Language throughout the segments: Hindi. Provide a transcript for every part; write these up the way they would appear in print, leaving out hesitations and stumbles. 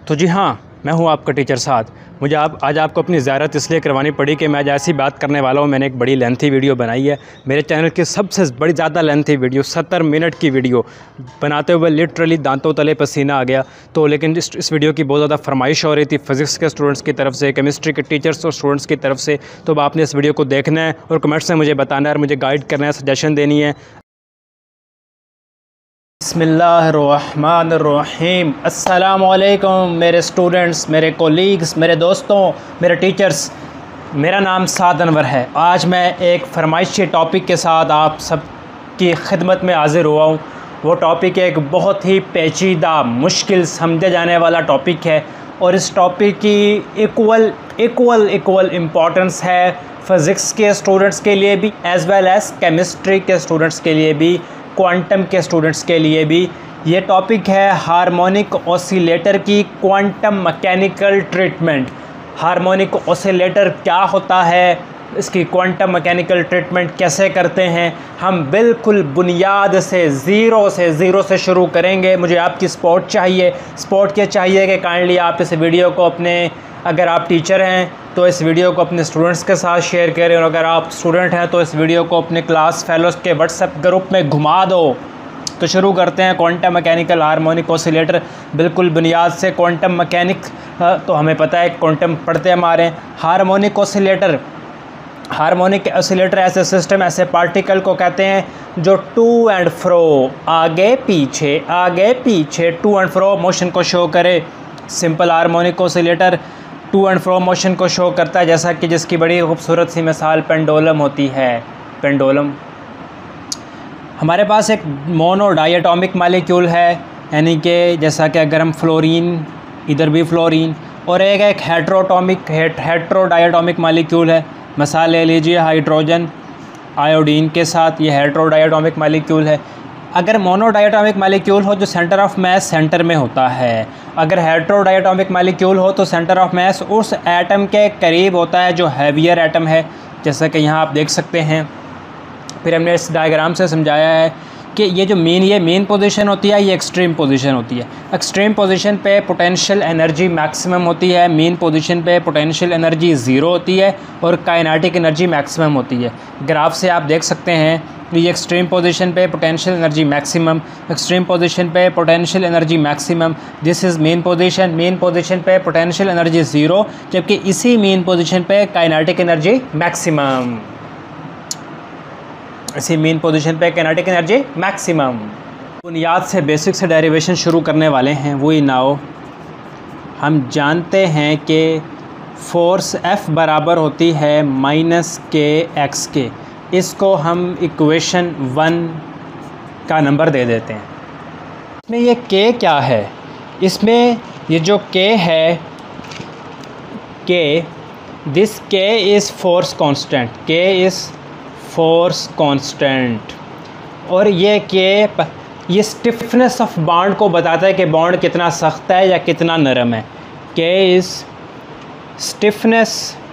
तो जी हाँ, मैं हूँ आपका टीचर साद। मुझे आज आपको अपनी ज़ियारत इसलिए करवानी पड़ी कि मैं आज ऐसी बात करने वाला हूँ। मैंने एक बड़ी लेंथी वीडियो बनाई है, मेरे चैनल की सबसे बड़ी ज़्यादा लेंथी वीडियो 70 मिनट की वीडियो बनाते हुए लिटरली दांतों तले पसीना आ गया। तो लेकिन इस वीडियो की बहुत ज़्यादा फरमाइश हो रही थी फ़िज़िक्स के स्टूडेंट्स की तरफ से, केमिस्ट्री के टीचर्स और स्टूडेंट्स की तरफ से। तो अब आपने इस वीडियो को देखना है और कमेंट्स में मुझे बताना है और मुझे गाइड करना है, सजेशन देनी है। बिस्मिल्लाहिर्रहमानिर्रहीम। अस्सलामुअलैकुम मेरे स्टूडेंट्स, मेरे कोलीग्स, मेरे दोस्तों, मेरे टीचर्स। मेरा नाम साद अनवर है। आज मैं एक फरमाइशी टॉपिक के साथ आप सब की खिदमत में हाज़िर हुआ हूँ। वो टॉपिक एक बहुत ही पेचीदा, मुश्किल समझे जाने वाला टॉपिक है और इस टॉपिक की इक्वल इम्पॉर्टेंस है फ़िज़िक्स के स्टूडेंट्स के लिए भी एज़ वेल एज़ केमिस्ट्री के स्टूडेंट्स के लिए भी, क्वांटम के स्टूडेंट्स के लिए भी। ये टॉपिक है हार्मोनिक ऑसिलेटर की quantum mechanical treatment. Harmonic oscillator क्या होता है, इसकी क्वांटम मैकेनिकल ट्रीटमेंट कैसे करते हैं, हम बिल्कुल बुनियाद से ज़ीरो से शुरू करेंगे। मुझे आपकी सपोर्ट चाहिए। सपोर्ट क्या चाहिए कि काइंडली आप इस वीडियो को अगर आप टीचर हैं तो इस वीडियो को अपने स्टूडेंट्स के साथ शेयर करें, और अगर आप स्टूडेंट हैं तो इस वीडियो को अपने क्लास फेलोज़ के व्हाट्सएप ग्रुप में घुमा दो। तो शुरू करते हैं। क्वांटम मैकेनिकल हार्मोनिक ऑसिलेटर, बिल्कुल बुनियाद से क्वांटम मैकेनिक तो हमें पता है, क्वांटम पढ़ते हमारे। हार्मोनिक ऑसिलेटर ऐसे सिस्टम, ऐसे पार्टिकल को कहते हैं जो टू एंड फ्रो, आगे पीछे टू एंड फ्रो मोशन को शो करे। Simple harmonic oscillator to and fro motion को शो करता है, जैसा कि जिसकी बड़ी खूबसूरत सी मिसाल पेंडुलम होती है। पेंडुलम हमारे पास एक मोनो डायटोमिक मालिक्यूल है, यानी कि जैसा कि अगर हम फ्लोरीन, इधर भी फ्लोरीन, और एक हेट्रो डायटोमिक मालिक्यूल है। मिसाल ले लीजिए हाइड्रोजन आयोडीन के साथ, ये हेट्रो डायटोमिक मालिक्यूल है। अगर मोनो डायटोमिक मालिक्यूल हो जो सेंटर ऑफ मास सेंटर में होता है, अगर हेट्रो डायटोमिक मालिक्यूल हो तो सेंटर ऑफ मास उस एटम के करीब होता है जो हैवियर एटम है, जैसा कि यहाँ आप देख सकते हैं। फिर हमने इस डायग्राम से समझाया है कि ये मेन पोजीशन होती है, ये एक्सट्रीम पोजीशन होती है। एक्सट्रीम पोजीशन पे पोटेंशियल एनर्जी मैक्सिमम होती है, मेन पोजीशन पे पोटेंशियल एनर्जी ज़ीरो होती है और काइनेटिक एनर्जी मैक्सिमम होती है। ग्राफ से आप देख सकते हैं ये एक्सट्रीम पोजीशन पे potential energy maximum, extreme position पे potential energy maximum, this is mean position पे पोटेंशियल एनर्जी ज़ीरो, जबकि इसी मेन पोजीशन पे काइनेटिक एनर्जी मैक्सिमम, इसी मेन पोजीशन पे काइनेटिक एनर्जी मैक्सिमम। बुनियाद से, बेसिक से डेरिवेशन शुरू करने वाले हैं। वही नाउ हम जानते हैं कि फोर्स F बराबर होती है -kx के। इसको हम इक्वेशन 1 का नंबर दे देते हैं। इसमें ये k क्या है, इसमें ये जो k है, this k is force constant, k is force constant. और ये स्टिफनेस ऑफ बॉन्ड को बताता है कि बॉन्ड कितना सख्त है या कितना नरम है। k is stiffness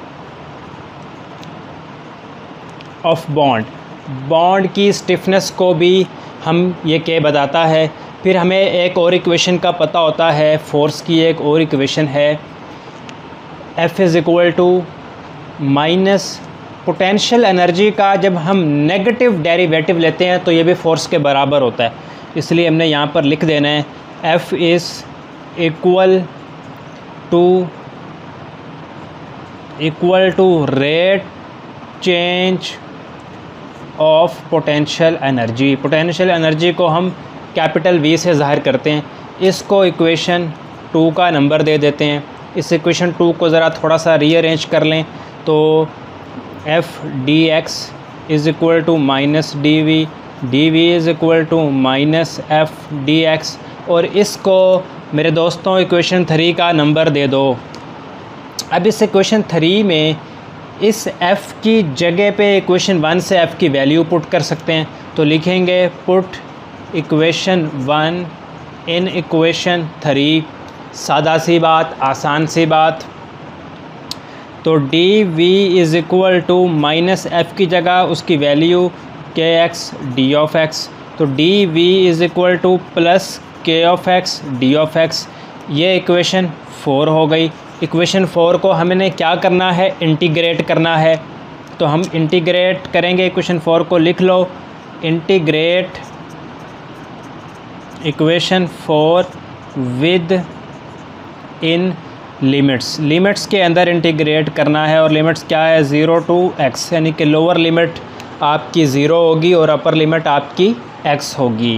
of bond की स्टिफनेस को भी हम ये k बताता है। फिर हमें एक और इक्वेशन का पता होता है, फोर्स की एक और इक्वेशन है, F is equal to minus potential energy का जब हम नेगेटिव डेरिवेटिव लेते हैं तो ये भी फोर्स के बराबर होता है। इसलिए हमने यहाँ पर लिख देना है F is equal to rate change of potential energy. Potential energy को हम कैपिटल V से ज़ाहिर करते हैं। इसको इक्वेशन 2 का नंबर दे देते हैं। इस इक्वेशन 2 को ज़रा थोड़ा सा रीअरेंज कर लें तो F dx is equal to minus dv is equal to minus F dx, और इसको मेरे दोस्तों इक्वेशन 3 का नंबर दे दो। अब इस इक्वेशन 3 में इस F की जगह पे इक्वेशन 1 से F की वैल्यू पुट कर सकते हैं। तो लिखेंगे पुट इक्वेशन 1 इन इक्वेशन 3। सादा सी बात, आसान सी बात। तो dv is equal to minus F की जगह उसकी value kx d of x, तो dv is equal to plus k of x d of x। ये इक्वेशन 4 हो गई। इक्वेशन 4 को हमने क्या करना है, इंटीग्रेट करना है। तो हम इंटीग्रेट करेंगे, इक्वेशन 4 को लिख लो, integrate equation 4 within limits. Limits के अंदर इंटीग्रेट करना है और लिमिट्स क्या है, 0 to x, यानी कि लोअर लिमिट आपकी 0 होगी और अपर लिमिट आपकी x होगी।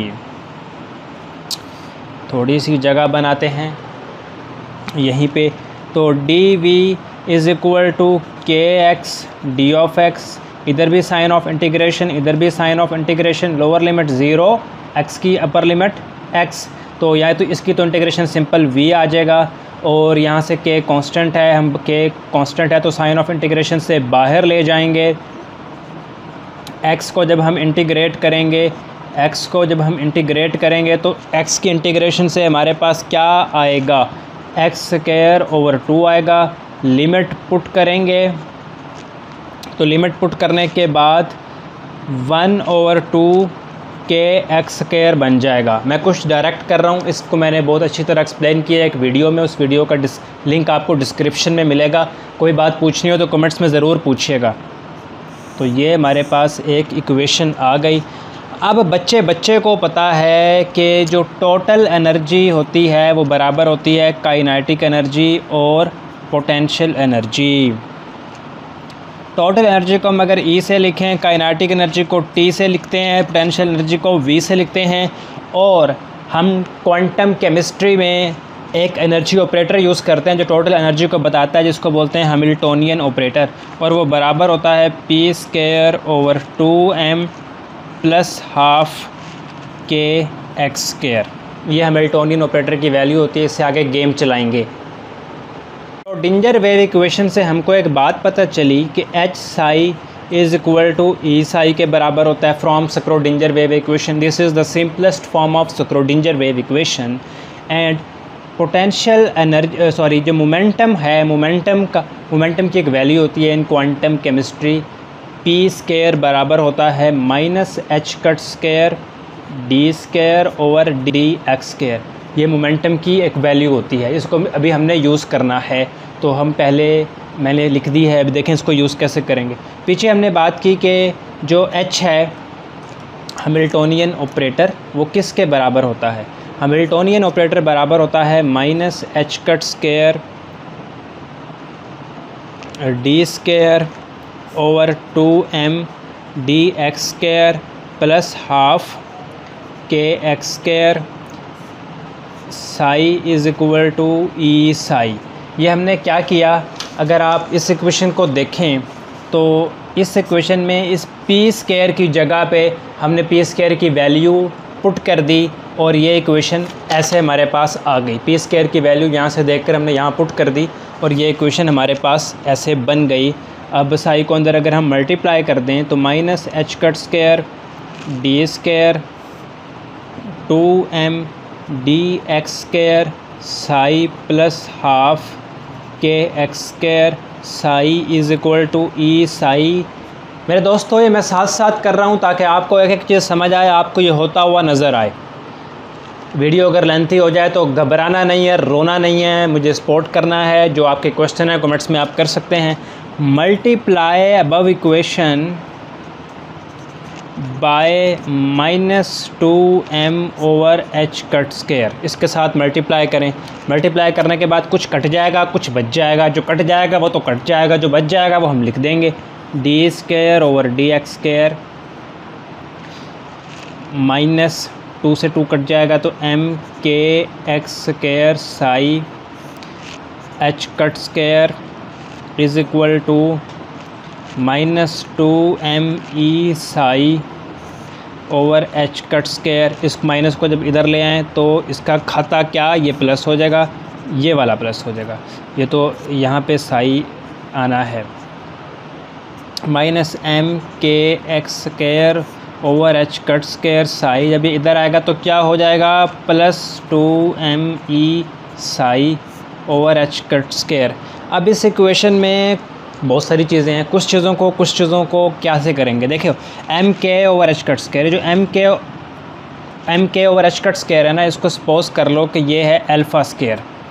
थोड़ी सी जगह बनाते हैं यहीं पे। तो d v is equal to k x d of x, इधर भी साइन ऑफ इंटीग्रेशन, इधर भी sign of integration, lower limit 0 x की, अपर लिमिट x। तो या तो इसकी तो इंटीग्रेशन सिंपल v आ जाएगा और यहाँ से k कांस्टेंट है, हम k कांस्टेंट है तो साइन ऑफ इंटीग्रेशन से बाहर ले जाएंगे। x को जब हम इंटीग्रेट करेंगे, x को जब हम इंटीग्रेट करेंगे तो x की इंटीग्रेशन से हमारे पास क्या आएगा, x²/2 आएगा। लिमिट पुट करेंगे तो लिमिट पुट करने के बाद 1/2 के x² बन जाएगा। मैं कुछ डायरेक्ट कर रहा हूँ, इसको मैंने बहुत अच्छी तरह एक्सप्लेन किया है एक वीडियो में, उस वीडियो का लिंक आपको डिस्क्रिप्शन में मिलेगा। कोई बात पूछनी हो तो कमेंट्स में ज़रूर पूछिएगा। तो ये हमारे पास एक इक्वेशन आ गई। अब बच्चे को पता है कि जो टोटल एनर्जी होती है वो बराबर होती है काइनेटिक एनर्जी और पोटेंशियल एनर्जी। टोटल एनर्जी को हम अगर E से लिखें, काइनेटिक एनर्जी को T से लिखते हैं, पोटेंशियल एनर्जी को V से लिखते हैं। और हम क्वांटम केमिस्ट्री में एक एनर्जी ऑपरेटर यूज़ करते हैं जो टोटल एनर्जी को बताता है, जिसको बोलते हैं हैमिल्टोनियन ऑपरेटर, और वो बराबर होता है p²/2m + ½ kx²। ये हैमिल्टोनियन ऑपरेटर की वैल्यू होती है। इससे आगे गेम चलाएंगे। श्रोडिंगर वेव इक्वेशन से हमको एक बात पता चली कि h psi is equal to E psi के बराबर होता है from Schrodinger wave equation. This is the simplest form of Schrodinger wave equation. And potential energy जो मोमेंटम है, मोमेंटम की एक वैल्यू होती है इन क्वांटम केमिस्ट्री, p² बराबर होता है -h² d²/dx²। ये मोमेंटम की एक वैल्यू होती है, इसको अभी हमने यूज़ करना है। तो हम मैंने लिख दी है, अभी देखें इसको यूज़ कैसे करेंगे। पीछे हमने बात की कि जो h है हैमिल्टोनियन ऑपरेटर, वो किसके बराबर होता है, हैमिल्टोनियन ऑपरेटर बराबर होता है -h² d²/2m dx² + ½ kx²। psi is equal to E psi। ये हमने क्या किया, अगर आप इस इक्वेशन को देखें तो इस इक्वेशन में इस p² की जगह पे हमने p² की वैल्यू पुट कर दी और ये इक्वेशन ऐसे हमारे पास आ गई। p² की वैल्यू यहाँ से देखकर हमने यहाँ पुट कर दी और ये इक्वेशन हमारे पास ऐसे बन गई। अब psi को अंदर अगर हम मल्टीप्लाई कर दें तो -h² d²/2m dx² psi + ½ kx²। psi is equal to E psi। मेरे दोस्तों, ये मैं साथ साथ कर रहा हूँ ताकि आपको एक एक चीज़ समझ आए, आपको ये होता हुआ नज़र आए। वीडियो अगर लेंथी हो जाए तो घबराना नहीं है, रोना नहीं है, मुझे सपोर्ट करना है। जो आपके क्वेश्चन है कमेंट्स में आप कर सकते हैं। Multiply above equation by -2m/h²। इसके साथ मल्टीप्लाई करें। मल्टीप्लाई करने के बाद कुछ कट जाएगा, कुछ बच जाएगा। जो कट जाएगा वो तो कट जाएगा, जो बच जाएगा वो हम लिख देंगे d²/dx²। -2 से 2 कट जाएगा तो mkx² psi h² is equal to -2me psi h²। इस माइनस को जब इधर ले आएँ तो इसका खाता क्या, ये प्लस हो जाएगा, ये वाला प्लस हो जाएगा। ये तो यहाँ पे psi आना है। -mkx² h² psi जब ये इधर आएगा तो क्या हो जाएगा, +2me psi h²। अब इस इक्वेशन में बहुत सारी चीज़ें हैं, कुछ चीज़ों को क्या से करेंगे। देखिए mk/h², जो mk/h² है ना, इसको सपोज कर लो कि ये है α²।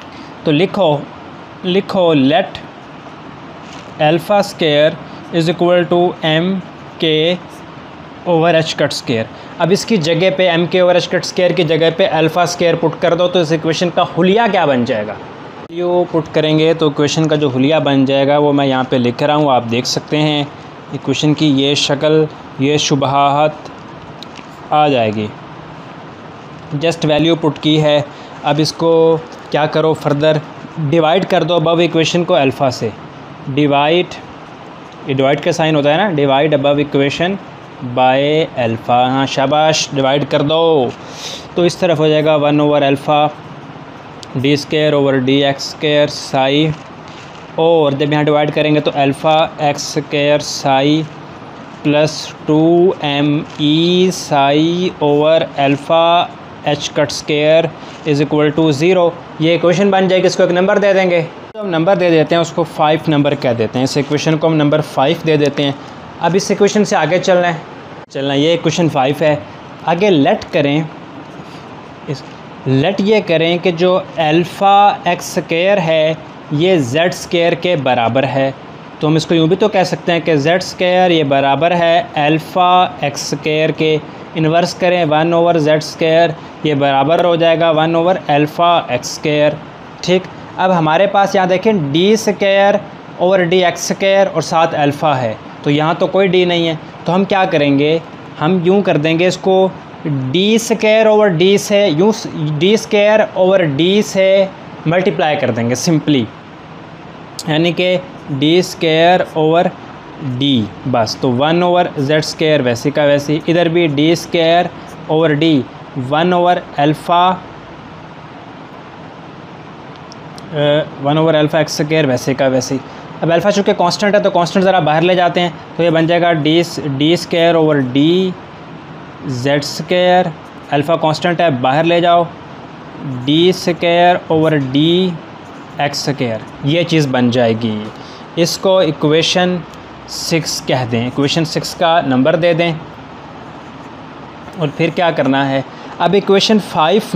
तो लिखो let alpha square is equal to m k over h cut square. अब इसकी जगह पे M k over h cut square की जगह पे अल्फ़ा स्क्वायर पुट कर दो, तो इस इक्वेशन का हुलिया क्या बन जाएगा? वैल्यू पुट करेंगे तो इक्वेशन का जो हुलिया बन जाएगा वो मैं यहाँ पे लिख रहा हूँ, आप देख सकते हैं इक्वेशन की ये शक्ल, ये शुबहात आ जाएगी। जस्ट वैल्यू पुट की है। अब इसको क्या करो, फर्दर डिवाइड कर दो अबव इक्वेशन को अल्फ़ा से। डिवाइड, ये डिवाइड का साइन होता है ना, divide above equation by alpha. हाँ शाबाश, डिवाइड कर दो तो इस तरफ हो जाएगा 1 over alpha d square over d x square psi, और जब यहाँ डिवाइड करेंगे तो alpha x square psi plus 2m psi over alpha h cut square is equal to 0। ये इक्वेशन बन जाएगी। इसको एक नंबर दे देंगे, तो हम नंबर दे देते हैं उसको 5 नंबर कह देते हैं। इस इक्वेशन को हम नंबर 5 दे देते हैं। अब इस इक्वेशन से आगे चलना ये इक्वेशन 5 है। आगे लेट करें, लेट ये करें कि जो अल्फ़ा एक्स स्क्वायर है ये जेड स्क्वायर के बराबर है, तो हम इसको यूँ भी तो कह सकते हैं कि जेड स्क्वायर ये बराबर है अल्फ़ा एक्स स्क्वायर के। इन्वर्स करें 1 ओवर जेड स्क्वायर, ये बराबर हो जाएगा 1 ओवर अल्फ़ा एक्स स्क्वायर। ठीक, अब हमारे पास यहाँ देखें d square over d x square और साथ अल्फ़ा है, तो यहाँ तो कोई डी नहीं है, तो हम क्या करेंगे, हम यूँ कर देंगे इसको डी स्क्वायर ओवर डी से, यूँ डी स्क्वायर ओवर डी से मल्टीप्लाई कर देंगे सिंपली, यानी कि डी स्क्वायर ओवर डी, बस। तो 1 ओवर जेड स्क्वायर वैसे का वैसे, इधर भी d square over d 1 over alpha 1 over alpha x square वैसे का वैसे। अब अल्फ़ा चूँकि कांस्टेंट है तो कांस्टेंट ज़रा बाहर ले जाते हैं, तो ये बन जाएगा d square over d z square, alpha constant है बाहर ले जाओ, d square over d x square, ये चीज़ बन जाएगी। इसको इक्वेशन 6 कह दें, इक्वेशन 6 का नंबर दे दें। और फिर क्या करना है, अब इक्वेशन 5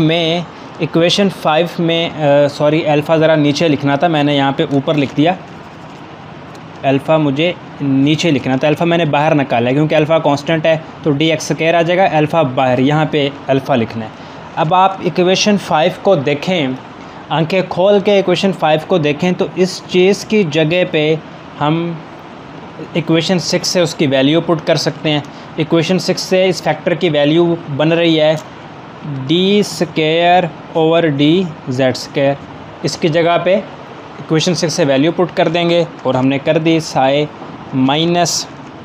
में सॉरी अल्फ़ा ज़रा नीचे लिखना था, मैंने यहाँ पे ऊपर लिख दिया, अल्फ़ा मुझे नीचे लिखना था, अल्फ़ा मैंने बाहर निकाला है क्योंकि अल्फ़ा कांस्टेंट है, तो डी एक्स स्क्वायर आ जाएगा, अल्फ़ा बाहर, यहाँ पे अल्फ़ा लिखना है। अब आप इक्वेशन 5 को देखें, आंखें खोल के इक्वेशन 5 को देखें, तो इस चीज़ की जगह पे हम इक्वेशन 6 से उसकी वैल्यू पुट कर सकते हैं। इक्वेशन 6 से इस फैक्टर की वैल्यू बन रही है d square over d z square, इसकी जगह पे इक्वेशन 6 से वैल्यू पुट कर देंगे और हमने कर दी psi minus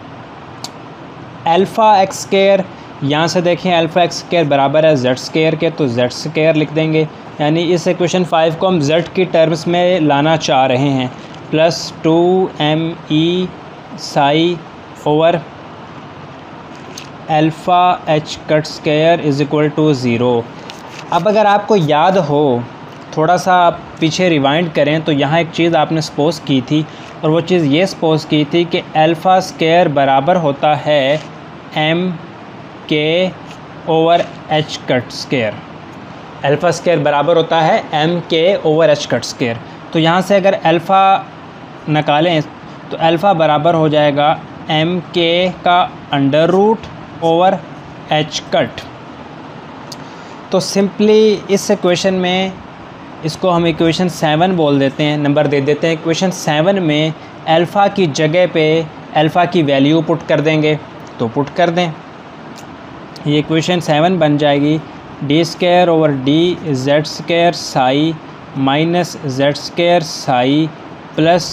alpha x square, यहाँ से देखें अल्फ़ा एक्स स्क्वायर बराबर है जेड स्क्वायर के, तो जेड स्क्वायर लिख देंगे, यानी इस इक्वेशन 5 को हम जेड की टर्म्स में लाना चाह रहे हैं, plus 2m psi over alpha h cut square is equal to 0। अब अगर आपको याद हो, थोड़ा सा आप पीछे रिवाइंड करें, तो यहाँ एक चीज़ आपने सपोज़ की थी, और वो चीज़ ये सपोज़ की थी कि अल्फ़ा स्क्वायर बराबर होता है m k over h cut square, alpha square बराबर होता है m k over h cut square. तो यहाँ से अगर अल्फ़ा निकालें तो अल्फ़ा बराबर हो जाएगा एम के का under root over h cut. तो सिंपली इस इक्वेशन में इसको हम इक्वेशन 7 बोल देते हैं, नंबर दे देते हैं। इक्वेशन 7 में अल्फ़ा की जगह पे अल्फ़ा की वैल्यू पुट कर देंगे, तो पुट कर दें, ये इक्वेशन 7 बन जाएगी d square over d z square psi minus Z square psi plus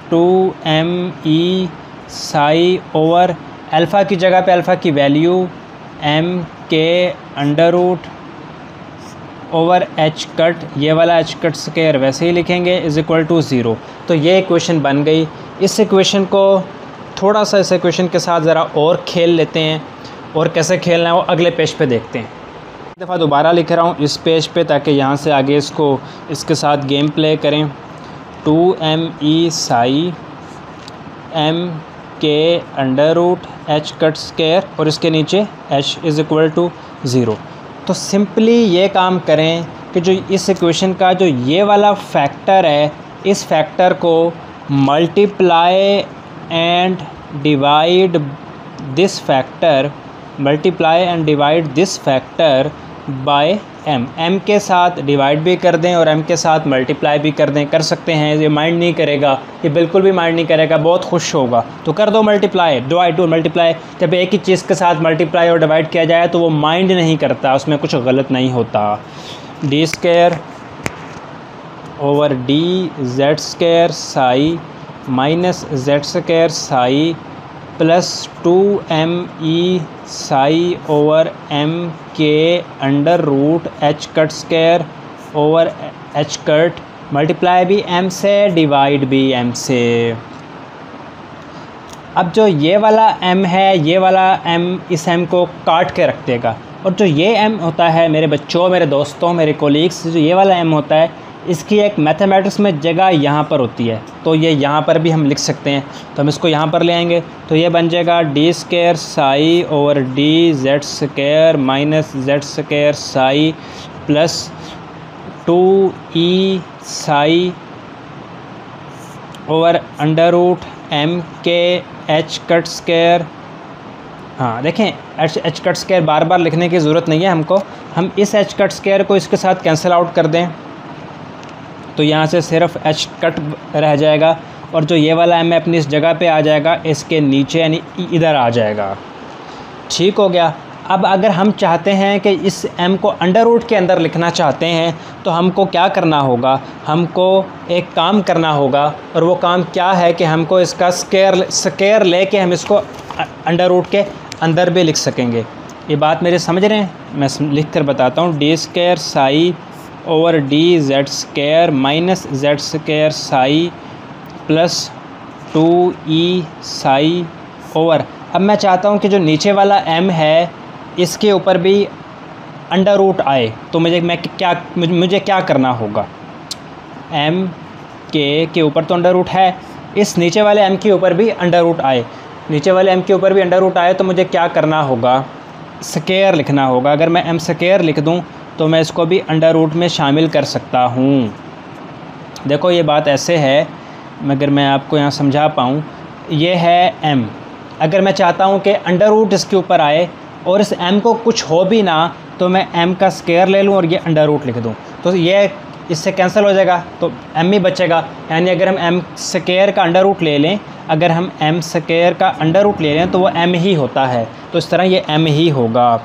2m psi over alpha की जगह पे अल्फ़ा की value m k under root over h cut, ये वाला एच कट स्क्वायर वैसे ही लिखेंगे, इज़ इक्वल टू 0। तो ये इक्वेशन बन गई। इस इक्वेशन को थोड़ा सा इस इक्वेशन के साथ ज़रा और खेल लेते हैं, और कैसे खेलना है वो अगले पेज पे देखते हैं। एक दफ़ा दोबारा लिख रहा हूँ इस पेज पे, ताकि यहाँ से आगे इसको इसके साथ गेम प्ले करें। 2m psi m k under root h cut square और इसके नीचे h इज़ इक्वल टू 0। तो सिंपली ये काम करें कि जो इस इक्वेशन का जो ये वाला फैक्टर है, इस फैक्टर को multiply and divide this factor, multiply and divide this factor by m के साथ डिवाइड भी कर दें और m के साथ मल्टीप्लाई भी कर दें, कर सकते हैं। ये माइंड नहीं करेगा, ये बिल्कुल भी माइंड नहीं करेगा, बहुत खुश होगा। तो कर दो मल्टीप्लाई, डिवाइड और मल्टीप्लाई। जब एक ही चीज़ के साथ मल्टीप्लाई और डिवाइड किया जाए तो वो माइंड नहीं करता, उसमें कुछ गलत नहीं होता। D square over d z square psi minus Z square psi plus 2m psi over m के under root h cut square over h cut, multiply भी m से, डिवाइड भी m से। अब जो ये वाला m है, ये वाला m इस m को काट के रख देगा, और जो ये m होता है मेरे बच्चों, मेरे दोस्तों, मेरे कोलीग्स, जो ये वाला m होता है, इसकी एक मैथमेटिक्स में जगह यहाँ पर होती है, तो ये यहाँ पर भी हम लिख सकते हैं। तो हम इसको यहाँ पर ले आएंगे तो ये बन जाएगा d square psi over d z square minus Z square psi plus 2e psi over under root m के h कट स्क्वायर। हाँ देखें, h कट स्क्वायर बार बार लिखने की ज़रूरत नहीं है हमको, हम इस h कट स्क्वायर को इसके साथ कैंसिल आउट कर दें तो यहाँ से सिर्फ h कट रह जाएगा, और जो ये वाला m है अपनी इस जगह पे आ जाएगा, इसके नीचे यानी इधर आ जाएगा। ठीक हो गया। अब अगर हम चाहते हैं कि इस m को अंडर रूट के अंदर लिखना चाहते हैं तो हमको क्या करना होगा, हमको एक काम करना होगा, और वो काम क्या है कि हमको इसका स्क्वायर लेके हम इसको अंडर रूट के अंदर भी लिख सकेंगे। ये बात मेरे समझ रहे हैं? मैं लिख कर बताता हूँ। D square psi over d z square minus Z square psi plus 2e psi over, अब मैं चाहता हूँ कि जो नीचे वाला m है इसके ऊपर भी अंडर रूट आए, तो मुझे क्या करना होगा, m के ऊपर तो अंडर रूट है, इस नीचे वाले m के ऊपर भी अंडर रूट आए, नीचे वाले m के ऊपर भी अंडर रूट आए, तो मुझे क्या करना होगा, स्क्वायर लिखना होगा। अगर मैं m स्क्वायर लिख दूँ तो मैं इसको भी अंडर रूट में शामिल कर सकता हूँ। देखो ये बात ऐसे है, मगर मैं आपको यहाँ समझा पाऊँ, ये है m, अगर मैं चाहता हूँ कि अंडर रूट इसके ऊपर आए और इस m को कुछ हो भी ना, तो मैं m का स्क्वायर ले लूँ और ये अंडर रूट लिख दूँ, तो ये इससे कैंसिल हो जाएगा, तो m ही बचेगा। यानी अगर हम m स्क्वायर का अंडर रूट ले लें, अगर हम m स्क्वायर का अंडर रूट ले लें तो वो m ही होता है, तो इस तरह ये m ही होगा।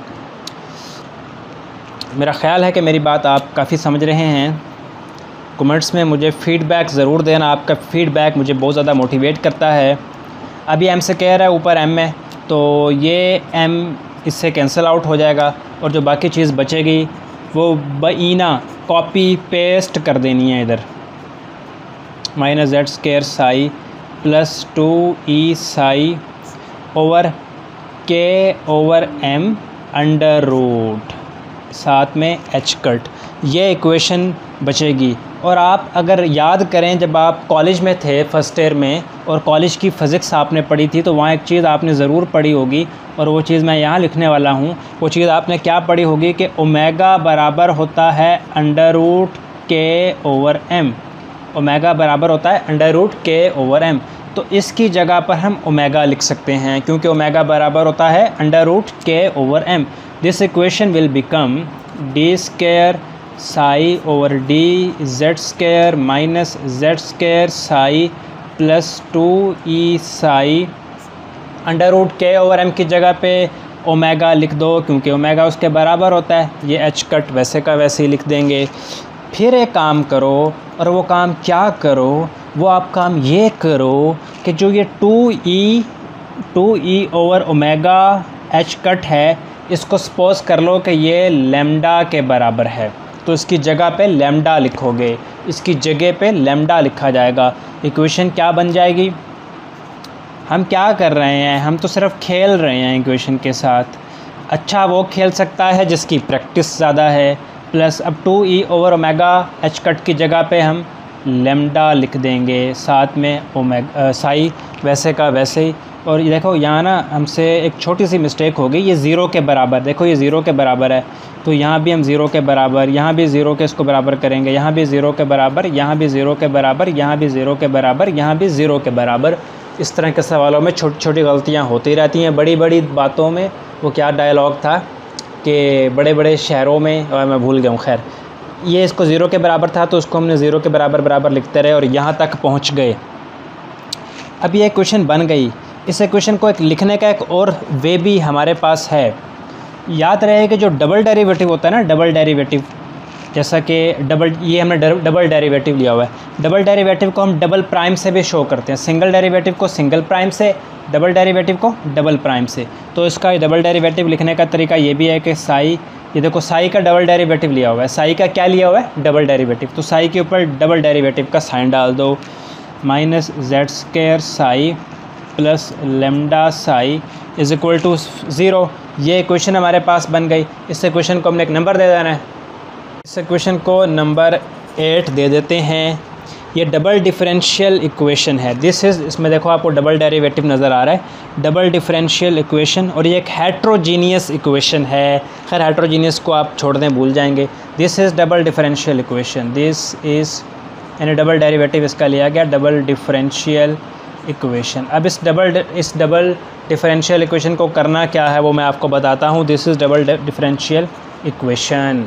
मेरा ख़्याल है कि मेरी बात आप काफ़ी समझ रहे हैं। कमेंट्स में मुझे फ़ीडबैक ज़रूर देना, आपका फ़ीडबैक मुझे बहुत ज़्यादा मोटिवेट करता है। अभी m स्क्वायर है, ऊपर m है, तो ये m इससे कैंसिल आउट हो जाएगा, और जो बाकी चीज़ बचेगी वो बईना कॉपी पेस्ट कर देनी है इधर, minus Z square psi plus 2e psi over k over m under root, साथ में h कट, ये इक्वेशन बचेगी। और आप अगर याद करें, जब आप कॉलेज में थे फर्स्ट ईयर में और कॉलेज की फ़िज़िक्स आपने पढ़ी थी, तो वहाँ एक चीज़ आपने ज़रूर पढ़ी होगी, और वो चीज़ मैं यहाँ लिखने वाला हूँ। वो चीज़ आपने क्या पढ़ी होगी कि ओमेगा बराबर होता है under root k over m, omega बराबर होता है under root k over m। तो इसकी जगह पर हम ओमेगा लिख सकते हैं, क्योंकि ओमेगा बराबर होता है under root k over m। This equation will become d square psi over d z square minus Z square psi plus 2e psi under root k over m की जगह पे ओमेगा लिख दो, क्योंकि ओमेगा उसके बराबर होता है। ये h कट वैसे का वैसे ही लिख देंगे। फिर एक काम करो, और वो काम क्या करो, वो आप काम ये करो कि जो ये 2e over omega h cut है, इसको सपोज़ कर लो कि ये लैम्डा के बराबर है, तो इसकी जगह पे लैम्डा लिखोगे, इसकी जगह पे लैम्डा लिखा जाएगा। इक्वेशन क्या बन जाएगी? हम क्या कर रहे हैं, हम तो सिर्फ खेल रहे हैं इक्वेशन के साथ। अच्छा वो खेल सकता है जिसकी प्रैक्टिस ज़्यादा है। प्लस अब 2e over omega h cut की जगह पे हम लैम्डा लिख देंगे, साथ में ओमेगा साई वैसे का वैसे ही, और ये देखो यहाँ ना हमसे एक छोटी सी मिस्टेक हो गई, ये ज़ीरो के बराबर, देखो ये ज़ीरो के बराबर है, तो यहाँ भी हम ज़ीरो के बराबर, यहाँ भी ज़ीरो के इसको बराबर करेंगे, यहाँ भी ज़ीरो के बराबर, यहाँ भी ज़ीरो के बराबर, यहाँ भी ज़ीरो के बराबर, यहाँ भी ज़ीरो के बराबर। इस तरह के सवालों में छोटी छोटी गलतियाँ होती रहती हैं। बड़ी बड़ी बातों में वो क्या डायलॉग था कि बड़े बड़े शहरों में, और मैं भूल गया हूँ, खैर ये इसको ज़ीरो के बराबर था तो उसको हमने ज़ीरो के बराबर बराबर लिखते रहे और यहाँ तक पहुँच गए। अब ये क्वेश्चन बन गई। इस क्वेश्चन को एक लिखने का एक और वे भी हमारे पास है। याद रहे कि जो डबल डेरिवेटिव होता है ना, डबल डेरिवेटिव, जैसा कि ये हमने डबल डेरिवेटिव लिया हुआ है। डबल डेरिवेटिव को हम डबल प्राइम से भी शो करते हैं, सिंगल डेरिवेटिव को सिंगल प्राइम से, डबल डेरिवेटिव को डबल प्राइम से। तो इसका डबल डेरिवेटिव लिखने का तरीका ये भी है कि साई, ये देखो साई का डबल डेरिवेटिव लिया हुआ है, साई का क्या लिया हुआ है, डबल डेरिवेटिव। तो साई के ऊपर डबल डेरिवेटिव का साइन डाल दो, minus Z square psi plus lambda psi is equal to 0। ये इक्वेशन हमारे पास बन गई। इस इक्वेशन को हमने एक नंबर दे देना है, इस इक्वेशन को नंबर 8 दे देते हैं। ये डबल डिफरेंशियल इक्वेशन है, दिस इज़, इसमें देखो आपको डबल डेरिवेटिव नज़र आ रहा है, डबल डिफरेंशियल इक्वेशन। और ये एक हेट्रोजीनियस इक्वेशन है, खैर हेट्रोजीनियस को आप छोड़ दें, भूल जाएंगे। This is double differential equation, this is, यानी डबल डेरिवेटिव इसका लिया गया, डबल डिफरेंशियल इक्वेशन। अब इस डबल डिफरेंशियल इक्वेशन को करना क्या है वो मैं आपको बताता हूँ। This is double differential equation.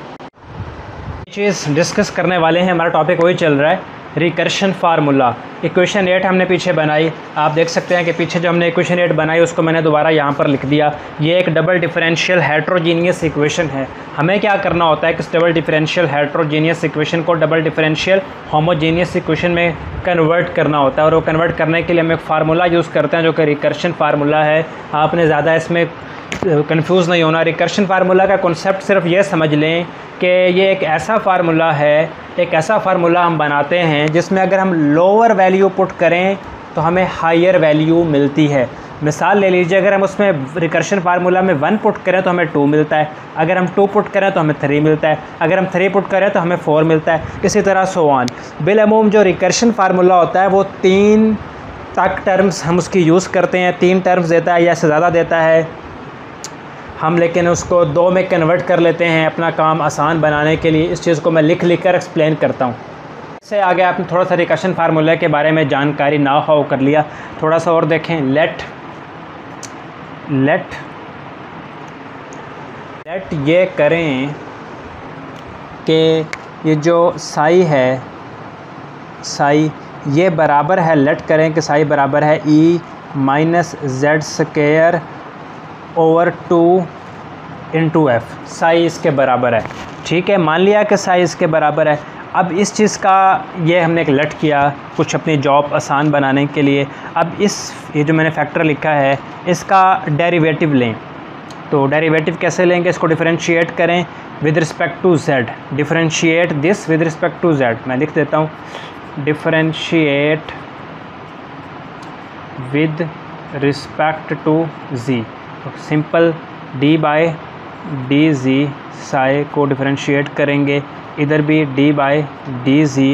चीज़ डिस्कस करने वाले हैं, हमारा टॉपिक वही चल रहा है, रिकर्शन फार्मूला। इक्वेशन 8 हमने पीछे बनाई, आप देख सकते हैं कि पीछे जो हमने इक्वेशन 8 बनाई उसको मैंने दोबारा यहाँ पर लिख दिया। ये एक डबल डिफरेंशियल हेट्रोजीनियस इक्वेशन है। हमें क्या करना होता है कि इस डबल डिफरेंशियल हेट्रोजीनियस इक्वेशन को डबल डिफरेंशियल होमोजीनियस इक्वेशन में कन्वर्ट करना होता है, और वो कन्वर्ट करने के लिए हम एक फार्मूला यूज़ करते हैं जो कि रिकर्शन फार्मूला है। आपने ज़्यादा इसमें कंफ्यूज नहीं होना। रिकर्शन फार्मूला का कॉन्सेप्ट सिर्फ ये समझ लें कि ये एक ऐसा फार्मूला है, एक ऐसा फार्मूला हम बनाते हैं जिसमें अगर हम लोअर वैल्यू पुट करें तो हमें हायर वैल्यू मिलती है। मिसाल ले लीजिए, अगर हम उसमें रिकर्शन फार्मूला में 1 पुट करें तो हमें 2 मिलता है, अगर हम 2 पुट करें तो हमें 3 मिलता है, अगर हम 3 पुट करें तो हमें 4 मिलता है, इसी तरह सो ऑन। बिलअमूम जो रिकर्शन फार्मूला होता है वो 3 तक टर्म्स हम उसकी यूज़ करते हैं, 3 टर्म्स देता है या इससे ज़्यादा देता है हम, लेकिन उसको 2 में कन्वर्ट कर लेते हैं अपना काम आसान बनाने के लिए। इस चीज़ को मैं लिख कर एक्सप्लेन करता हूँ। इससे आगे आपने थोड़ा सा रिकर्शन फार्मूला के बारे में जानकारी ना हो कर लिया, थोड़ा सा और देखें। लेट ये करें कि ये जो साई है, साई ये बराबर है, लेट करें कि साई बराबर है e minus Z square over 2 into f. Psi इसके बराबर है, ठीक है, मान लिया कि साई इसके बराबर है। अब इस चीज़ का ये हमने एक लेट किया कुछ अपनी जॉब आसान बनाने के लिए। अब ये जो मैंने फैक्टर लिखा है इसका डेरिवेटिव लें। तो डेरिवेटिव कैसे लेंगे, इसको डिफरेंशिएट करें with respect to z, differentiate this with respect to z. मैं लिख देता हूँ, differentiate with respect to z. तो simple d by D z, psi को डिफरेंशिएट करेंगे, इधर भी d by D z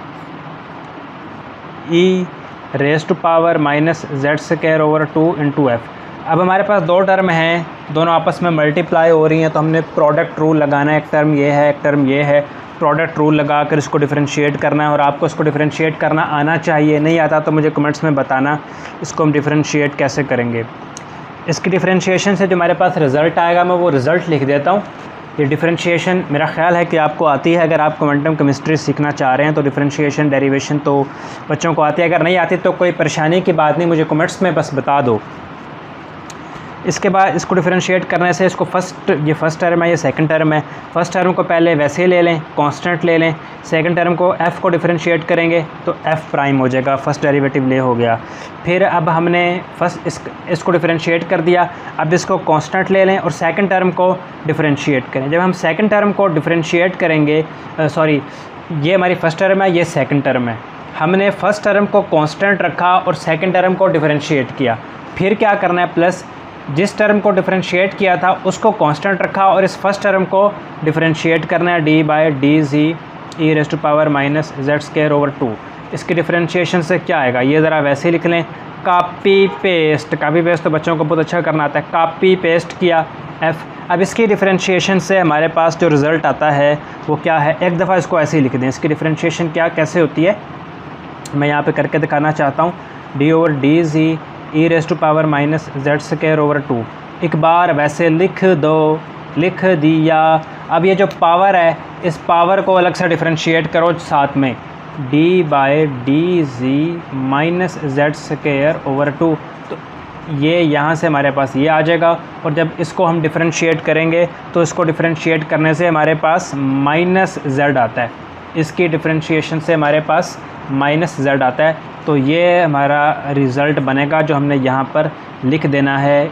e raise to power minus Z square over 2 into f. अब हमारे पास 2 टर्म हैं, दोनों आपस में मल्टीप्लाई हो रही हैं, तो हमने प्रोडक्ट रूल लगाना है। एक टर्म ये है, एक टर्म ये है, प्रोडक्ट रूल लगा कर इसको डिफरेंशिएट करना है। और आपको इसको डिफरेंशिएट करना आना चाहिए, नहीं आता तो मुझे कमेंट्स में बताना इसको हम डिफरेंशिएट कैसे करेंगे। इसकी डिफरेंशिएशन से जो हमारे पास रिज़ल्ट आएगा मैं वो रिज़ल्ट लिख देता हूँ। ये डिफरेंशिएशन मेरा ख्याल है कि आपको आती है, अगर आप क्वांटम केमिस्ट्री सीखना चाह रहे हैं तो डिफरेंशिएशन डेरिवेशन तो बच्चों को आती है। अगर नहीं आती तो कोई परेशानी की बात नहीं, मुझे कमेंट्स में बस बता दो। इसके बाद इसको डिफरेंशिएट करने से इसको ये फर्स्ट टर्म है, ये सेकंड टर्म है। फर्स्ट टर्म को पहले वैसे ही ले लें, कांस्टेंट ले लें। सेकंड टर्म को f को डिफरेंशिएट करेंगे तो f प्राइम हो जाएगा, फर्स्ट डेरिवेटिव ले हो गया। फिर अब हमने इसको डिफरेंशिएट कर दिया, अब इसको कांस्टेंट ले लें और सेकंड टर्म को डिफरेंशिएट करें। जब हम सेकंड टर्म को डिफरेंशिएट करेंगे, ये हमारी फर्स्ट टर्म है, ये सेकंड टर्म है। हमने फर्स्ट टर्म को कांस्टेंट रखा और सेकंड टर्म को डिफरेंशिएट किया। फिर क्या करना है, प्लस जिस टर्म को डिफरेंशिएट किया था उसको कांस्टेंट रखा और इस फर्स्ट टर्म को डिफरेंशिएट करना है, d by D z e raise to power minus Z square over 2। इसकी डिफरेंशिएशन से क्या आएगा, ये ज़रा वैसे लिख लें, कॉपी पेस्ट तो बच्चों को बहुत अच्छा करना आता है। कॉपी पेस्ट किया f। अब इसकी डिफरेंशिएशन से हमारे पास जो रिज़ल्ट आता है वो क्या है, एक दफ़ा इसको ऐसे ही लिख दें। इसकी डिफरेंशिएशन क्या कैसे होती है मैं यहाँ पे करके दिखाना चाहता हूँ। d/dz e⁻−z²/2। एक बार वैसे लिख दो, लिख दिया। अब ये जो पावर है इस पावर को अलग से डिफरेंशिएट करो साथ में, d/dz-z²/2। तो ये यहाँ से हमारे पास ये आ जाएगा, और जब इसको हम डिफरेंशिएट करेंगे तो इसको डिफरेंशिएट करने से हमारे पास -z आता है। इसकी डिफरेंशिएशन से हमारे पास -z आता है। तो ये हमारा रिज़ल्ट बनेगा जो हमने यहाँ पर लिख देना है,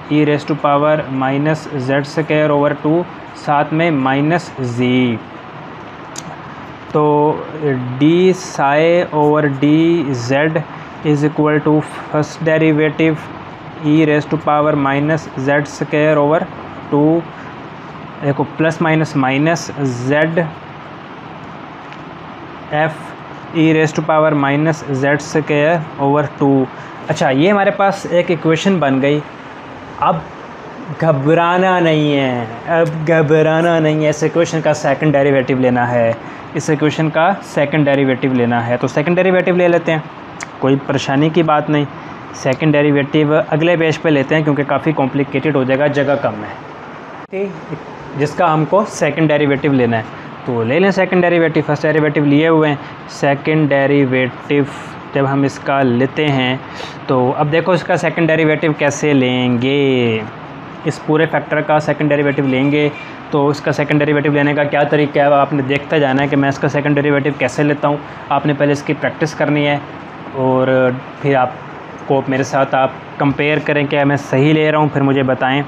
e⁻−z²/2 साथ में -z। तो d/dz is equal to first derivative e⁻−z²/2, देखो plus minus minus z f e⁻−z²/2। अच्छा, ये हमारे पास एक इक्वेशन बन गई। अब घबराना नहीं है, इस इक्वेशन का सेकंड डेरिवेटिव लेना है, तो सेकंड डेरिवेटिव ले लेते हैं, कोई परेशानी की बात नहीं। सेकंड डेरिवेटिव अगले पेज पे लेते हैं क्योंकि काफ़ी कॉम्प्लिकेटेड हो जाएगा, जगह कम है, जिसका हमको सेकंड डेरिवेटिव लेना है। तो ले लें सेकंड डेरिवेटिव। फर्स्ट डेरिवेटिव लिए हुए हैं, सेकंड डेरिवेटिव जब हम इसका लेते हैं तो अब देखो इसका सेकंड डेरिवेटिव कैसे लेंगे। इस पूरे फैक्टर का सेकंड डेरिवेटिव लेंगे तो इसका सेकंड डेरिवेटिव लेने का क्या तरीका है आपने देखते जाना है कि मैं इसका सेकंड डेरिवेटिव कैसे लेता हूँ। आपने पहले इसकी प्रैक्टिस करनी है और फिर आपको मेरे साथ आप कंपेयर करें कि मैं सही ले रहा हूँ, फिर मुझे बताएं।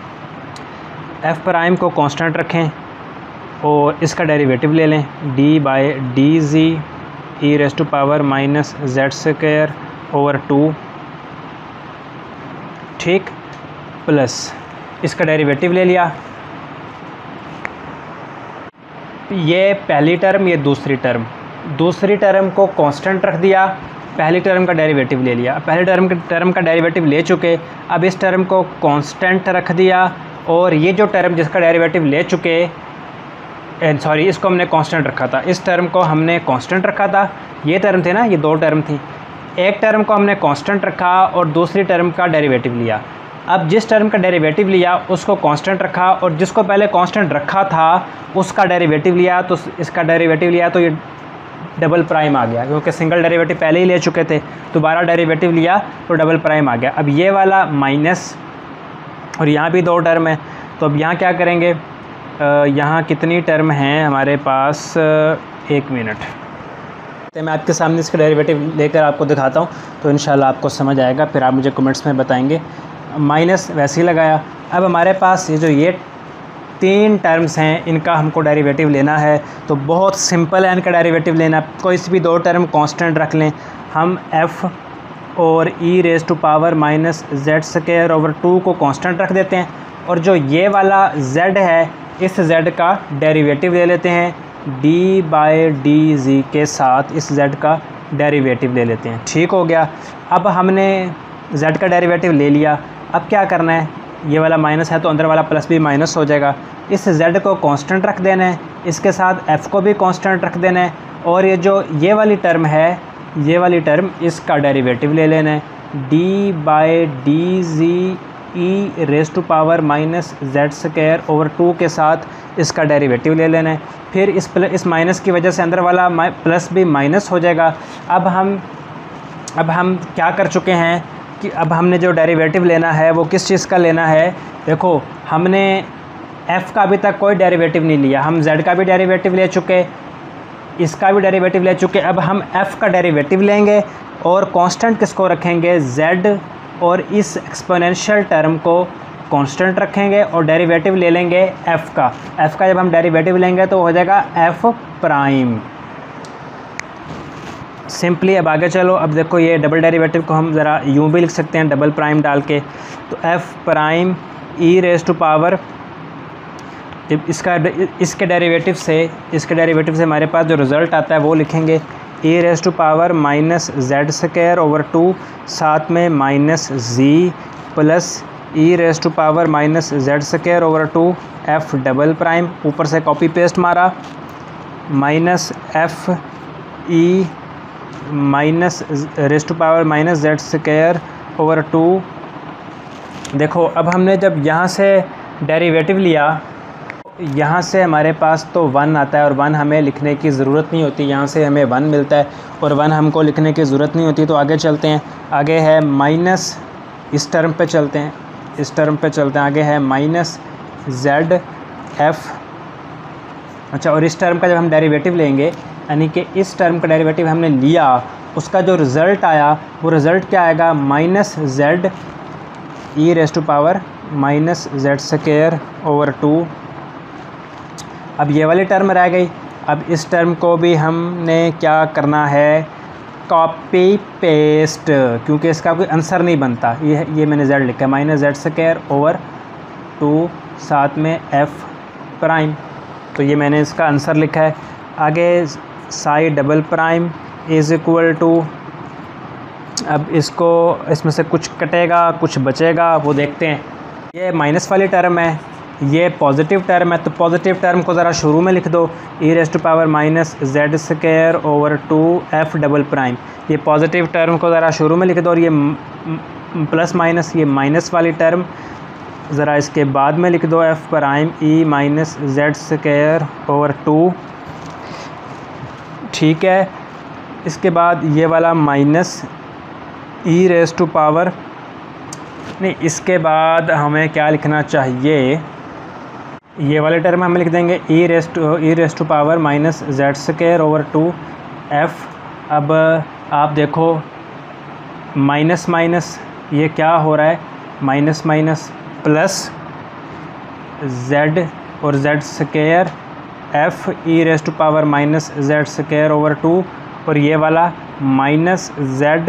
f प्राइम को कांस्टेंट रखें और इसका डेरिवेटिव ले लें, d/dz e⁻−z²/2, ठीक, प्लस इसका डेरिवेटिव ले लिया। ये पहली टर्म, ये दूसरी टर्म को कांस्टेंट रख दिया, पहली टर्म का डेरिवेटिव ले लिया। पहली टर्म का डेरिवेटिव ले चुके, अब इस टर्म को कांस्टेंट रख दिया, और ये जो टर्म जिसका डेरिवेटिव ले चुके, सॉरी इसको हमने कांस्टेंट रखा था, इस टर्म को हमने कांस्टेंट रखा था। ये टर्म थे ना, ये दो टर्म थी, एक टर्म को हमने कांस्टेंट रखा और दूसरी टर्म का डेरिवेटिव लिया। अब जिस टर्म का डेरिवेटिव लिया उसको कांस्टेंट रखा, और जिसको पहले कांस्टेंट रखा था उसका डेरिवेटिव लिया, तो इसका डेरिवेटिव लिया तो ये डबल प्राइम आ गया, क्योंकि सिंगल डेरिवेटिव पहले ही ले चुके थे, दोबारा डेरिवेटिव लिया तो डबल प्राइम आ गया। अब ये वाला माइनस, और यहाँ भी दो टर्म है, तो अब यहाँ क्या करेंगे, यहाँ कितनी टर्म हैं हमारे पास, एक मिनट, तो मैं आपके सामने इसका डेरिवेटिव लेकर आपको दिखाता हूँ तो इंशाल्लाह आपको समझ आएगा, फिर आप मुझे कमेंट्स में बताएंगे। माइनस वैसे ही लगाया। अब हमारे पास ये तीन टर्म्स हैं, इनका हमको डेरिवेटिव लेना है, तो बहुत सिंपल है इनका डेरिवेटिव लेना। कोई सी भी दो टर्म कांस्टेंट रख लें, हम f और e⁻−z²/2 को कांस्टेंट रख देते हैं, और जो ये वाला z है इस z का डेरिवेटिव ले लेते हैं, d/dz के साथ इस z का डेरिवेटिव ले लेते हैं। ठीक हो गया। अब हमने z का डेरिवेटिव ले लिया, अब क्या करना है, ये वाला माइनस है तो अंदर वाला प्लस भी माइनस हो जाएगा। इस z को कांस्टेंट रख देना है, इसके साथ f को भी कांस्टेंट रख देना है, और ये वाली टर्म है, ये वाली टर्म इसका डेरिवेटिव ले लेना है, d/dz e⁻−z²/2 के साथ इसका डेरिवेटिव ले लेना है। फिर इस माइनस की वजह से अंदर वाला प्लस भी माइनस हो जाएगा। अब हम क्या कर चुके हैं कि अब हमने जो डेरिवेटिव लेना है वो किस चीज़ का लेना है। देखो, हमने f का अभी तक कोई डेरिवेटिव नहीं लिया, हम z का भी डेरिवेटिव ले चुके, इसका भी डेरिवेटिव ले चुके। अब हम f का डेरिवेटिव लेंगे और कांस्टेंट किसको रखेंगे, z, और इस एक्सपोनेंशियल टर्म को कांस्टेंट रखेंगे और डेरिवेटिव ले लेंगे f का। जब हम डेरिवेटिव लेंगे तो हो जाएगा f प्राइम। सिंपली अब आगे चलो। अब देखो, ये डबल डेरिवेटिव को हम ज़रा यूँ भी लिख सकते हैं डबल प्राइम डाल के, तो f प्राइम e⁻, इसके डेरिवेटिव से हमारे पास जो रिज़ल्ट आता है वो लिखेंगे, e raise to power minus Z square over 2 साथ में minus z plus e raise to power minus Z square over 2 F double prime, ऊपर से कॉपी पेस्ट मारा, minus F E minus raise to power minus Z square over 2। देखो अब हमने जब यहाँ से डेरिवेटिव लिया, यहाँ से हमारे पास तो 1 आता है और 1 हमें लिखने की ज़रूरत नहीं होती, यहाँ से हमें 1 मिलता है और 1 हमको लिखने की ज़रूरत नहीं होती। तो आगे चलते हैं, आगे है माइनस, इस टर्म पे चलते हैं, इस टर्म पे चलते हैं, आगे है माइनस जेड एफ। अच्छा, और इस टर्म का जब हम डेरिवेटिव लेंगे, यानी कि इस टर्म का डेरिवेटिव हमने लिया, उसका जो रिज़ल्ट आया वो रिज़ल्ट क्या आएगा, minus z e raise to power minus Z square over 2। अब ये वाली टर्म रह गई। अब इस टर्म को भी हमने क्या करना है, कॉपी पेस्ट, क्योंकि इसका कोई आंसर नहीं बनता। ये मैंने z लिखा है, माइनस जेड स्क्वायर ओवर 2 साथ में एफ प्राइम, तो ये मैंने इसका आंसर लिखा है। आगे psi double prime is equal to, अब इसको, इसमें से कुछ कटेगा कुछ बचेगा वो देखते हैं। ये माइनस वाली टर्म है, ये पॉजिटिव टर्म है, तो पॉजिटिव टर्म को ज़रा शुरू में लिख दो, e raise to power minus Z square over 2 F double prime. ये पॉजिटिव टर्म को ज़रा शुरू में लिख दो, और ये प्लस माइनस, ये माइनस वाली टर्म ज़रा इसके बाद में लिख दो, एफ प्राइम ई माइनस जेड स्क्वायर ओवर 2। ठीक है, इसके बाद ये वाला minus e raise to power, नहीं, इसके बाद हमें क्या लिखना चाहिए, ये वाले टर्म हमें लिख देंगे e raise to power minus Z square over 2 f. अब आप देखो माइनस माइनस ये क्या हो रहा है, माइनस माइनस प्लस जेड और z square F E raise to power minus Z square over 2, और ये वाला minus Z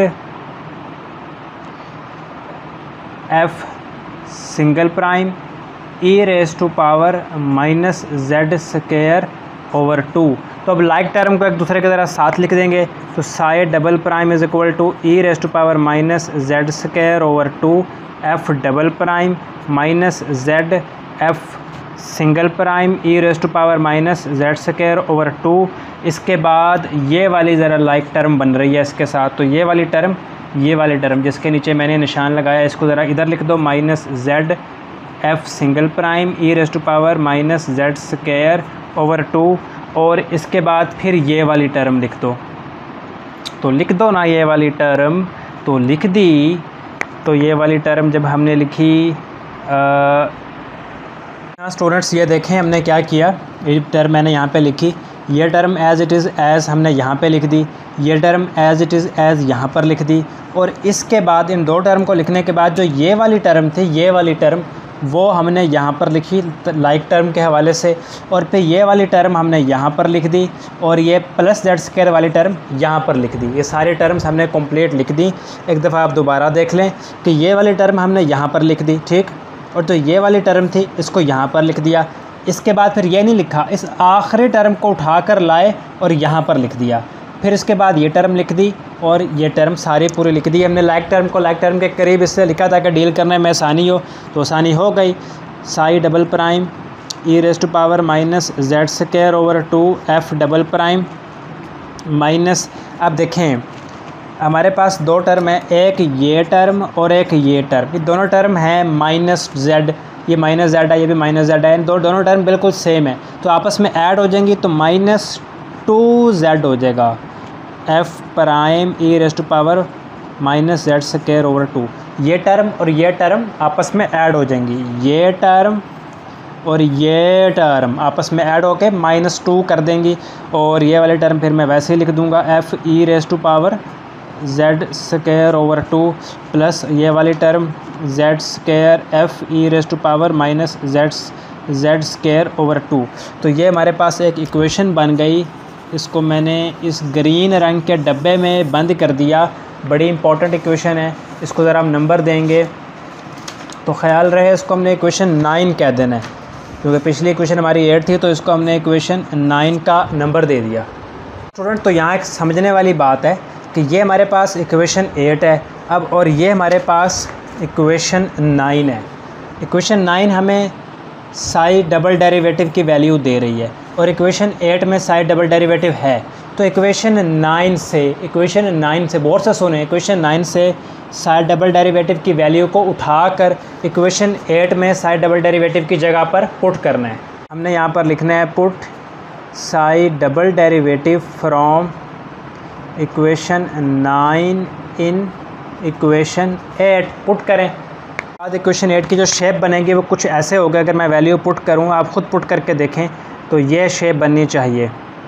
F single prime E raise to power minus Z square over 2। तो अब लाइक टर्म को एक दूसरे के ज़रा साथ लिख देंगे, तो psi double prime is equal to e raise to power minus Z square over 2 F double prime minus Z F single prime E raise to power minus Z square over 2। इसके बाद ये वाली ज़रा लाइक टर्म बन रही है इसके साथ, तो ये वाली टर्म जिसके नीचे मैंने निशान लगाया, इसको ज़रा इधर लिख दो, minus Z F single prime E raise to power minus Z square over 2, और इसके बाद फिर ये वाली टर्म लिख दो। तो लिख दो ना ये वाली टर्म, तो लिख दी। तो ये वाली टर्म जब हमने लिखी, स्टूडेंट्स ये देखें हमने क्या किया, ये टर्म मैंने यहाँ पे लिखी, ये term as it is as हमने यहाँ पे लिख दी, ये term as it is as यहाँ पर लिख दी, और इसके बाद इन दो टर्म को लिखने के बाद जो ये वाली टर्म थी, ये वाली टर्म वो हमने यहाँ पर लिखी लाइक टर्म के हवाले से, और फिर ये वाली टर्म हमने यहाँ पर लिख दी, और ये प्लस जेड स्क्वायर वाली टर्म यहाँ पर लिख दी। ये सारी टर्म्स हमने कंप्लीट लिख दी। एक दफ़ा आप दोबारा देख लें कि ये वाली टर्म हमने यहाँ पर लिख दी, ठीक, और तो ये वाली टर्म थी इसको यहाँ पर लिख दिया। इसके बाद फिर ये नहीं लिखा, इस आखिरी टर्म को उठा कर लाए और यहाँ पर लिख दिया। फिर इसके बाद ये टर्म लिख दी और ये टर्म सारी पूरी लिख दी। हमने लाइक टर्म को लाइक टर्म के करीब इससे लिखा था कि डील करने में आसानी हो, तो आसानी हो गई। Psi double prime E raise to power minus Z square over 2 F double prime minus, अब देखें हमारे पास दो टर्म है, एक ये टर्म और एक ये टर्म। ये दोनों टर्म हैं माइनस जेड, ये माइनस जेड है, ये भी माइनस जेड है, दोनों टर्म बिल्कुल सेम है, तो आपस में ऐड हो जाएंगी, तो माइनस 2z हो जाएगा F prime E raise to power minus Z square over 2। ये टर्म और ये टर्म आपस में ऐड हो जाएंगी, ये टर्म और ये टर्म आपस में ऐड होके -2 कर देंगी, और ये वाले टर्म फिर मैं वैसे ही लिख दूंगा F E raise to power Z square over 2 plus ये वाली term Z square F E raise to power minus Z square over 2। तो ये हमारे पास एक इक्वेशन बन गई। इसको मैंने इस ग्रीन रंग के डब्बे में बंद कर दिया, बड़ी इंपॉर्टेंट इक्वेशन है, इसको ज़रा हम नंबर देंगे तो ख्याल रहे इसको हमने इक्वेशन 9 कह देना है, क्योंकि पिछली इक्वेशन हमारी 8 थी, तो इसको हमने इक्वेशन 9 का नंबर दे दिया। स्टूडेंट तो यहाँ एक समझने वाली बात है कि ये हमारे पास इक्वेशन 8 है अब, और ये हमारे पास इक्वेशन 9 है। इक्वेशन 9 हमें साई डबल डेरिवेटिव की वैल्यू दे रही है और इक्वेशन 8 में साई डबल डेरिवेटिव है। तो इक्वेशन 9 से बहुत से सुने, इक्वेशन 9 से साई डबल डेरिवेटिव की वैल्यू को उठाकर इक्वेशन 8 में साई डबल डेरिवेटिव की जगह पर पुट करना है। हमने यहाँ पर लिखना है put psi double derivative from equation 9 in equation 8 put करें। बाद इक्वेशन 8 की जो शेप बनेगी वो कुछ ऐसे होगा। अगर मैं वैल्यू पुट करूँ, आप ख़ुद पुट करके देखें तो ये शेप बननी चाहिए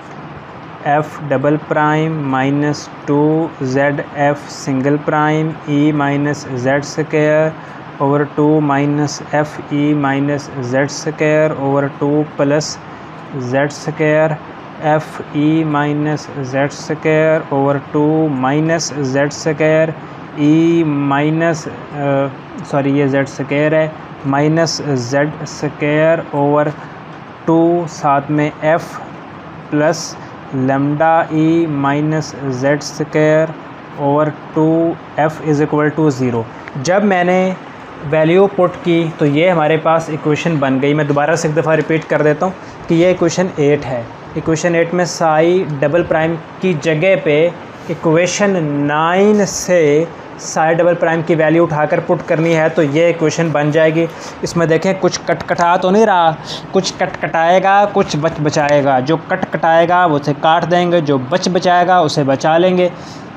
F double prime minus 2ZF single prime ई minus Z square over 2 minus F E minus Z square over 2 plus Z square F E minus Z square over 2 minus Z square E minus ये जेड स्क्वायर है माइनस जेड स्क्वायर ओवर 2 साथ में F plus lambda E minus Z square over 2 F is equal to 0। जब मैंने वैल्यू पुट की तो ये हमारे पास इक्वेशन बन गई। मैं दोबारा से एक दफ़ा रिपीट कर देता हूँ कि ये इक्वेशन 8 है। इक्वेशन 8 में साई डबल प्राइम की जगह पे इक्वेशन 9 से साई डबल प्राइम की वैल्यू उठाकर पुट करनी है तो ये इक्वेशन बन जाएगी। इसमें देखें कुछ कटकटा तो नहीं रहा, कुछ कटकटाएगा कुछ बचाएगा। जो कटकटाएगा वो उसे काट देंगे, जो बचाएगा उसे बचा लेंगे।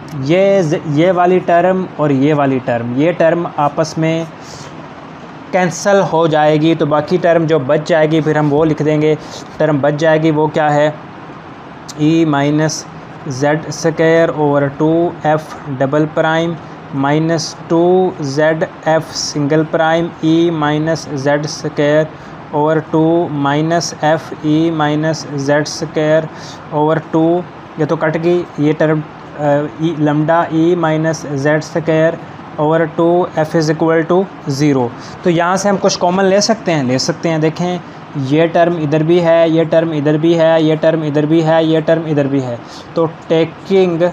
ये वाली टर्म और ये वाली टर्म, ये टर्म आपस में कैंसल हो जाएगी तो बाकी टर्म जो बच जाएगी फिर हम वो लिख देंगे। टर्म बच जाएगी वो क्या है, E minus Z square over 2F double prime minus 2ZF single prime ई minus Z square over 2 minus F E minus Z square over 2। ये तो कट गई ये term E lambda E minus Z square over 2 F is equal to 0। तो यहाँ से हम कुछ कॉमन ले सकते हैं। देखें ये टर्म इधर भी है, ये टर्म इधर भी है, ये टर्म इधर भी है, ये टर्म इधर भी है। तो taking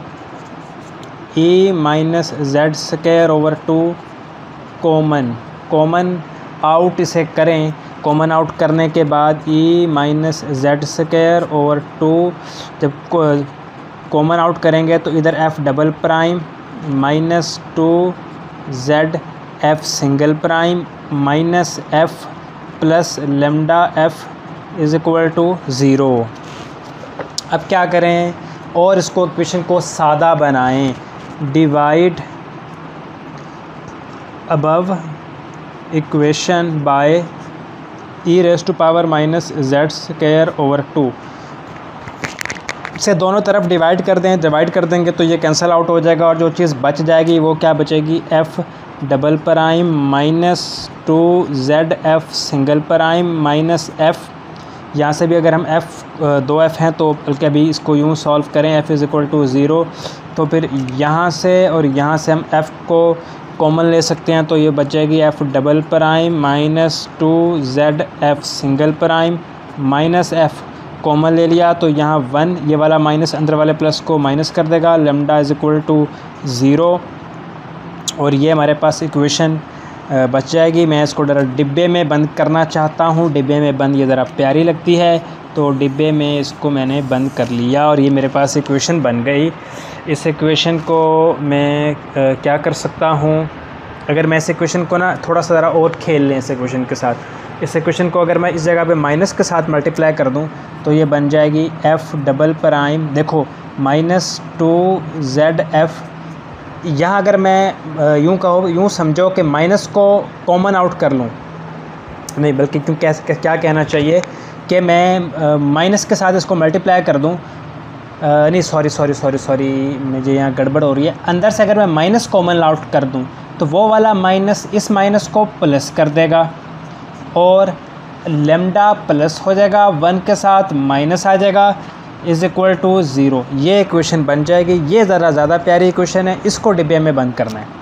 E minus Z square over 2 common out इसे करें। कॉमन आउट करने के बाद E minus Z square over 2 जब कॉमन आउट करेंगे तो इधर F double prime minus 2ZF single prime minus F plus lambda F is equal to 0। अब क्या करें और इसको इक्वेशन को सादा बनाएं। Divide above equation by E raise to power minus Z square over 2 से दोनों तरफ डिवाइड कर देंगे तो ये कैंसिल आउट हो जाएगा और जो चीज़ बच जाएगी वो क्या बचेगी, F double prime minus 2ZF single prime minus F. यहाँ से भी अगर हम दो एफ़ हैं तो बल्कि अभी इसको यूँ सॉल्व करें एफ़ इज़ इक्वल टू 0 तो फिर यहाँ से और यहाँ से हम एफ़ को कॉमन ले सकते हैं तो ये बचेगी F double prime minus 2ZF single prime minus F. Common ले लिया तो यहाँ 1, ये वाला माइनस अंदर वाले प्लस को माइनस कर देगा, लैम्डा इज़ इक्वल टू 0 और ये हमारे पास इक्वेशन बच जाएगी। मैं इसको ज़रा डिब्बे में बंद करना चाहता हूँ। डिब्बे में बंद ये ज़रा प्यारी लगती है तो डिब्बे में इसको मैंने बंद कर लिया और ये मेरे पास इक्वेशन बन गई। इस इक्वेशन को मैं क्या कर सकता हूँ, अगर मैं इस इक्वेशन को ना थोड़ा सा ज़रा और खेल लें इस इक्वेशन के साथ, इस इक्वेशन को अगर मैं इस जगह पे माइनस के साथ मल्टीप्लाई कर दूं तो ये बन जाएगी एफ़ डबल प्राइम, देखो माइनस 2ZF। यहाँ अगर मैं यूँ समझो कि माइनस को कॉमन आउट कर लूँ, नहीं बल्कि क्यों क्या कहना चाहिए कि मैं माइनस के साथ इसको मल्टीप्लाई कर दूँ, नहीं सॉरी मुझे यहाँ गड़बड़ हो रही है। अंदर से अगर मैं माइनस कॉमन आउट कर दूँ तो वो वाला माइनस इस माइनस को प्लस कर देगा और लैम्डा प्लस हो जाएगा, 1 के साथ माइनस आ जाएगा इज़ इक्वल टू 0। ये इक्वेशन बन जाएगी। ये ज़रा ज़्यादा प्यारी इक्वेशन है, इसको डिब्बे में बंद करना है।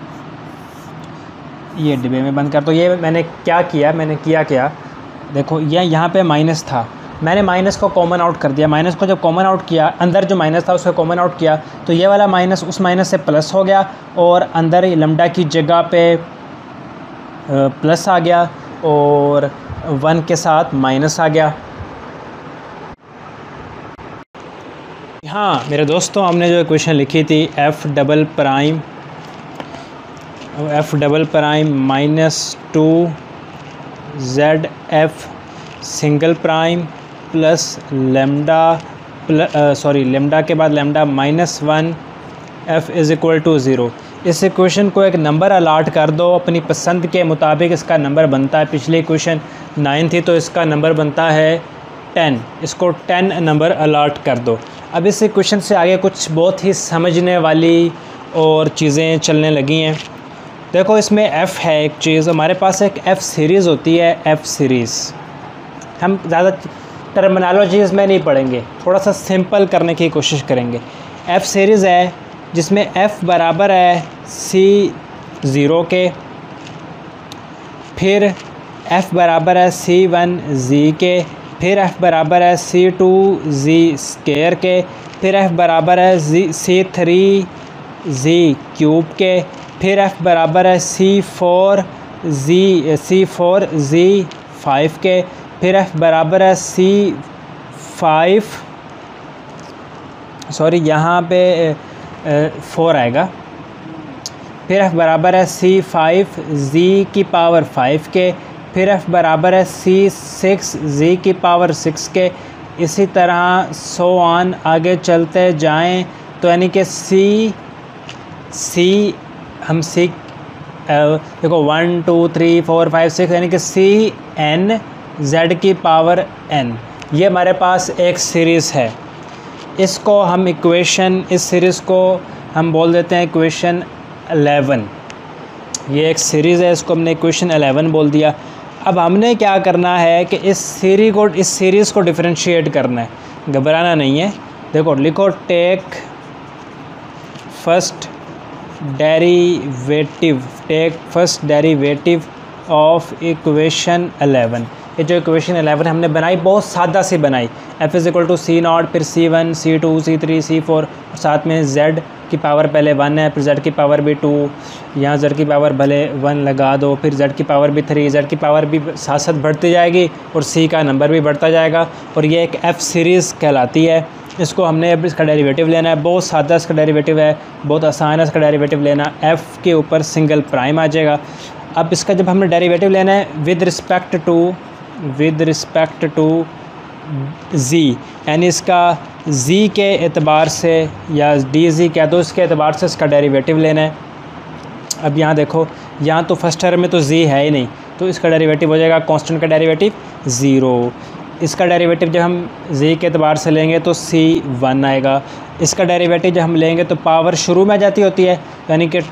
ये डिब्बे में बंद कर, तो ये मैंने क्या किया, देखो ये यहाँ पे माइनस था मैंने माइनस को कॉमन आउट कर दिया, माइनस को जब कॉमन आउट किया, अंदर जो माइनस था उसको कॉमन आउट किया, तो ये वाला माइनस उस माइनस से प्लस हो गया और अंदर लैम्डा की जगह पे प्लस आ गया और 1 के साथ माइनस आ गया। हाँ मेरे दोस्तों, हमने जो इक्वेशन लिखी थी F double prime -2 Z F single prime plus lambda lambda के बाद lambda -1 F is equal to 0। इस इक्वेशन को एक नंबर अलाट कर दो अपनी पसंद के मुताबिक। इसका नंबर बनता है, पिछली इक्वेशन 9 थी तो इसका नंबर बनता है 10, इसको 10 नंबर अलाट कर दो। अब इस इक्वेशन से आगे कुछ बहुत ही समझने वाली और चीज़ें चलने लगी हैं। देखो इसमें f है एक चीज़, हमारे पास एक f सीरीज़ होती है, f सीरीज़। हम ज़्यादा टर्मिनोलॉजीज़ में नहीं पढ़ेंगे, थोड़ा सा सिंपल करने की कोशिश करेंगे। f सीरीज़ है जिसमें f बराबर है c0 के, फिर f बराबर है c1 z के, फिर f बराबर है c2 z स्क्वायर के, फिर f बराबर है c3 z क्यूब के, फिर f बराबर है c4 z 5 के, फिर f बराबर है यहाँ पे 4 आएगा, फिर f बराबर है c5 z की पावर 5 के, फिर f बराबर है c6 z की पावर 6 के। इसी तरह सो ऑन आगे चलते जाएं तो यानी कि हम सी देखो 1 2 3 4 5 6 यानी कि cn z की पावर n, ये हमारे पास एक सीरीज़ है। इसको हम इक्वेशन, इस सीरीज़ को हम बोल देते हैं इक्वेशन 11। ये एक सीरीज़ है, इसको हमने इक्वेशन 11 बोल दिया। अब हमने क्या करना है कि इस सीरीज़ को डिफरेंशिएट करना है, घबराना नहीं है। देखो लिखो take first derivative of equation 11। ये जो इक्वेशन 11 हमने बनाई बहुत सादा सी बनाई, f is equal to c0, फिर c1 c2 c3 c4 और साथ में z की पावर पहले 1 है, फिर z की पावर भी 2, यहाँ z की पावर भले 1 लगा दो, फिर z की पावर भी 3, z की पावर भी साथ साथ बढ़ती जाएगी और c का नंबर भी बढ़ता जाएगा और ये एक f सीरीज़ कहलाती है। इसको हमने अब इसका डेरिवेटिव लेना है, बहुत सादा इसका डेरिवेटिव है, बहुत आसान है इसका डेरिवेटिव लेना। f के ऊपर सिंगल प्राइम आ जाएगा। अब इसका जब हमने डेरिवेटिव लेना है विद रिस्पेक्ट टू z, यानी इसका z के एतबार से या dz कह दो, इसके एतबार से इसका डेरिवेटिव लेना है। अब यहाँ देखो, यहाँ तो फर्स्ट टर्म में तो z है ही नहीं, तो इसका डेरिवेटिव हो जाएगा कांस्टेंट का डेरिवेटिव 0। इसका डेरिवेटिव जब हम z के एतबार से लेंगे तो c1 आएगा। इसका डेरिवेटिव जब हम लेंगे तो पावर शुरू में आ जाती होती है, यानी कि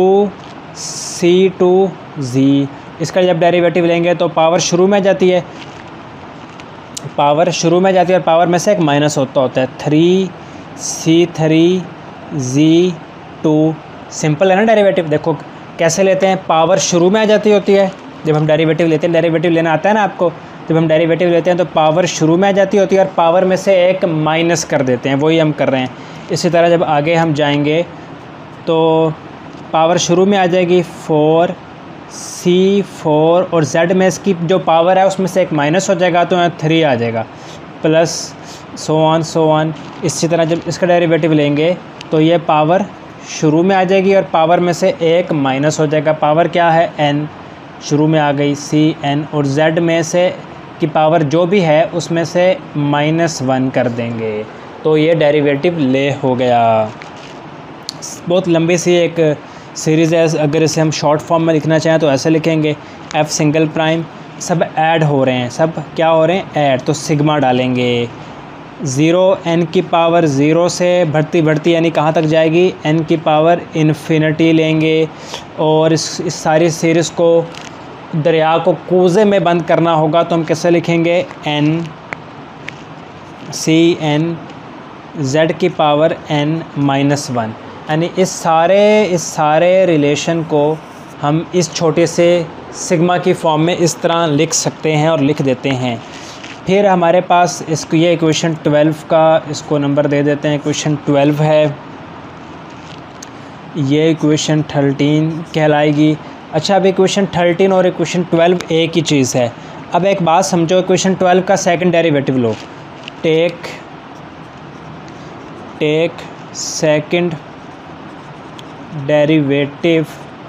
2c2z। इसका जब डेरिवेटिव लेंगे तो पावर शुरू में आ जाती है, और पावर में से एक माइनस होता है 3c3z2। सिंपल है ना डेरिवेटिव। देखो कैसे लेते हैं, पावर शुरू में आ जाती होती है जब हम डेरिवेटिव लेते हैं। डेरिवेटिव लेना आता है ना आपको, जब हम डेरिवेटिव लेते हैं तो पावर शुरू में आ जाती होती है और पावर में से एक माइनस कर देते हैं, वही हम कर रहे हैं। इसी तरह जब आगे हम जाएंगे तो पावर शुरू में आ जाएगी 4c4 और z में इसकी जो पावर है उसमें से एक माइनस हो जाएगा तो यहाँ 3 आ जाएगा, प्लस सो ऑन। इसी तरह जब इसका डेरिवेटिव लेंगे तो ये पावर शुरू में आ जाएगी और पावर में से एक माइनस हो जाएगा। पावर क्या है n, शुरू में आ गई cn, और z में से की पावर जो भी है उसमें से -1 कर देंगे, तो ये डेरिवेटिव ले हो गया। बहुत लंबी सी एक सीरीज़ है। अगर इसे हम शॉर्ट फॉर्म में लिखना चाहें तो ऐसे लिखेंगे f सिंगल प्राइम, सब ऐड हो रहे हैं, सब क्या हो रहे हैं, ऐड, तो सिग्मा डालेंगे। 0 n की पावर 0 से बढ़ती यानी कहाँ तक जाएगी, n की पावर इन्फिनिटी लेंगे। और इस सारी सीरीज़ को, दरिया को कूज़े में बंद करना होगा तो हम कैसे लिखेंगे, n z की पावर n-1। यानी इस सारे रिलेशन को हम इस छोटे से सिग्मा की फॉर्म में इस तरह लिख सकते हैं और लिख देते हैं। फिर हमारे पास इसको ये इक्वेशन 12 का इसको नंबर दे देते हैं, इक्वेशन 12 है, ये इक्वेशन 13 कहलाएगी। अच्छा, अब इक्वेशन 13 और इक्वेशन 12 एक ही चीज़ है। अब एक बात समझो, इक्वेशन 12 का सेकंड डेरिवेटिव लो, take second derivative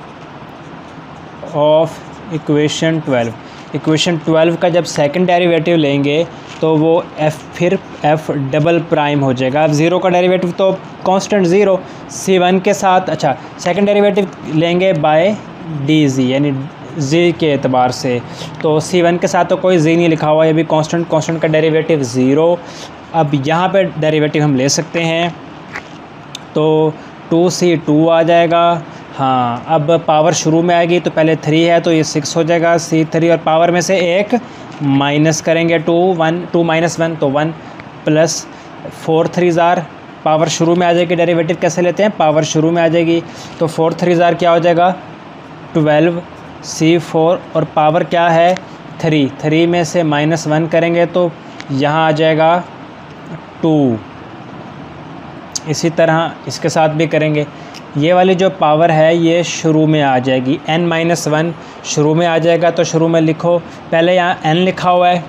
of equation 12। Equation 12 का जब सेकंड डेरिवेटिव लेंगे तो वो फिर एफ डबल प्राइम हो जाएगा। अब ज़ीरो का डेरिवेटिव तो कांस्टेंट ज़ीरो C1 के साथ। अच्छा, सेकंड डेरिवेटिव लेंगे बाय डी जी, यानी जी के एतबार से, तो C1 के साथ तो कोई जी नहीं लिखा हुआ है, ये भी कांस्टेंट का डेरिवेटिव ज़ीरो। अब यहाँ पे डेरिवेटिव हम ले सकते हैं, तो 2C2 आ जाएगा। हाँ, अब पावर शुरू में आएगी तो पहले 3 है तो ये 6 हो जाएगा C3, और पावर में से एक माइनस करेंगे 2 माइनस 1 तो 1 प्लस 4 3 पावर शुरू में आ जाएगी। डेरिवेटिव कैसे लेते हैं, पावर शुरू में आ जाएगी, तो 4 3 क्या हो जाएगा 12 C4, और पावर क्या है 3 में से -1 करेंगे तो यहाँ आ जाएगा 2। इसी तरह इसके साथ भी करेंगे, ये वाली जो पावर है ये शुरू में आ जाएगी, n-1 शुरू में आ जाएगा, तो शुरू में लिखो, पहले यहाँ n लिखा हुआ है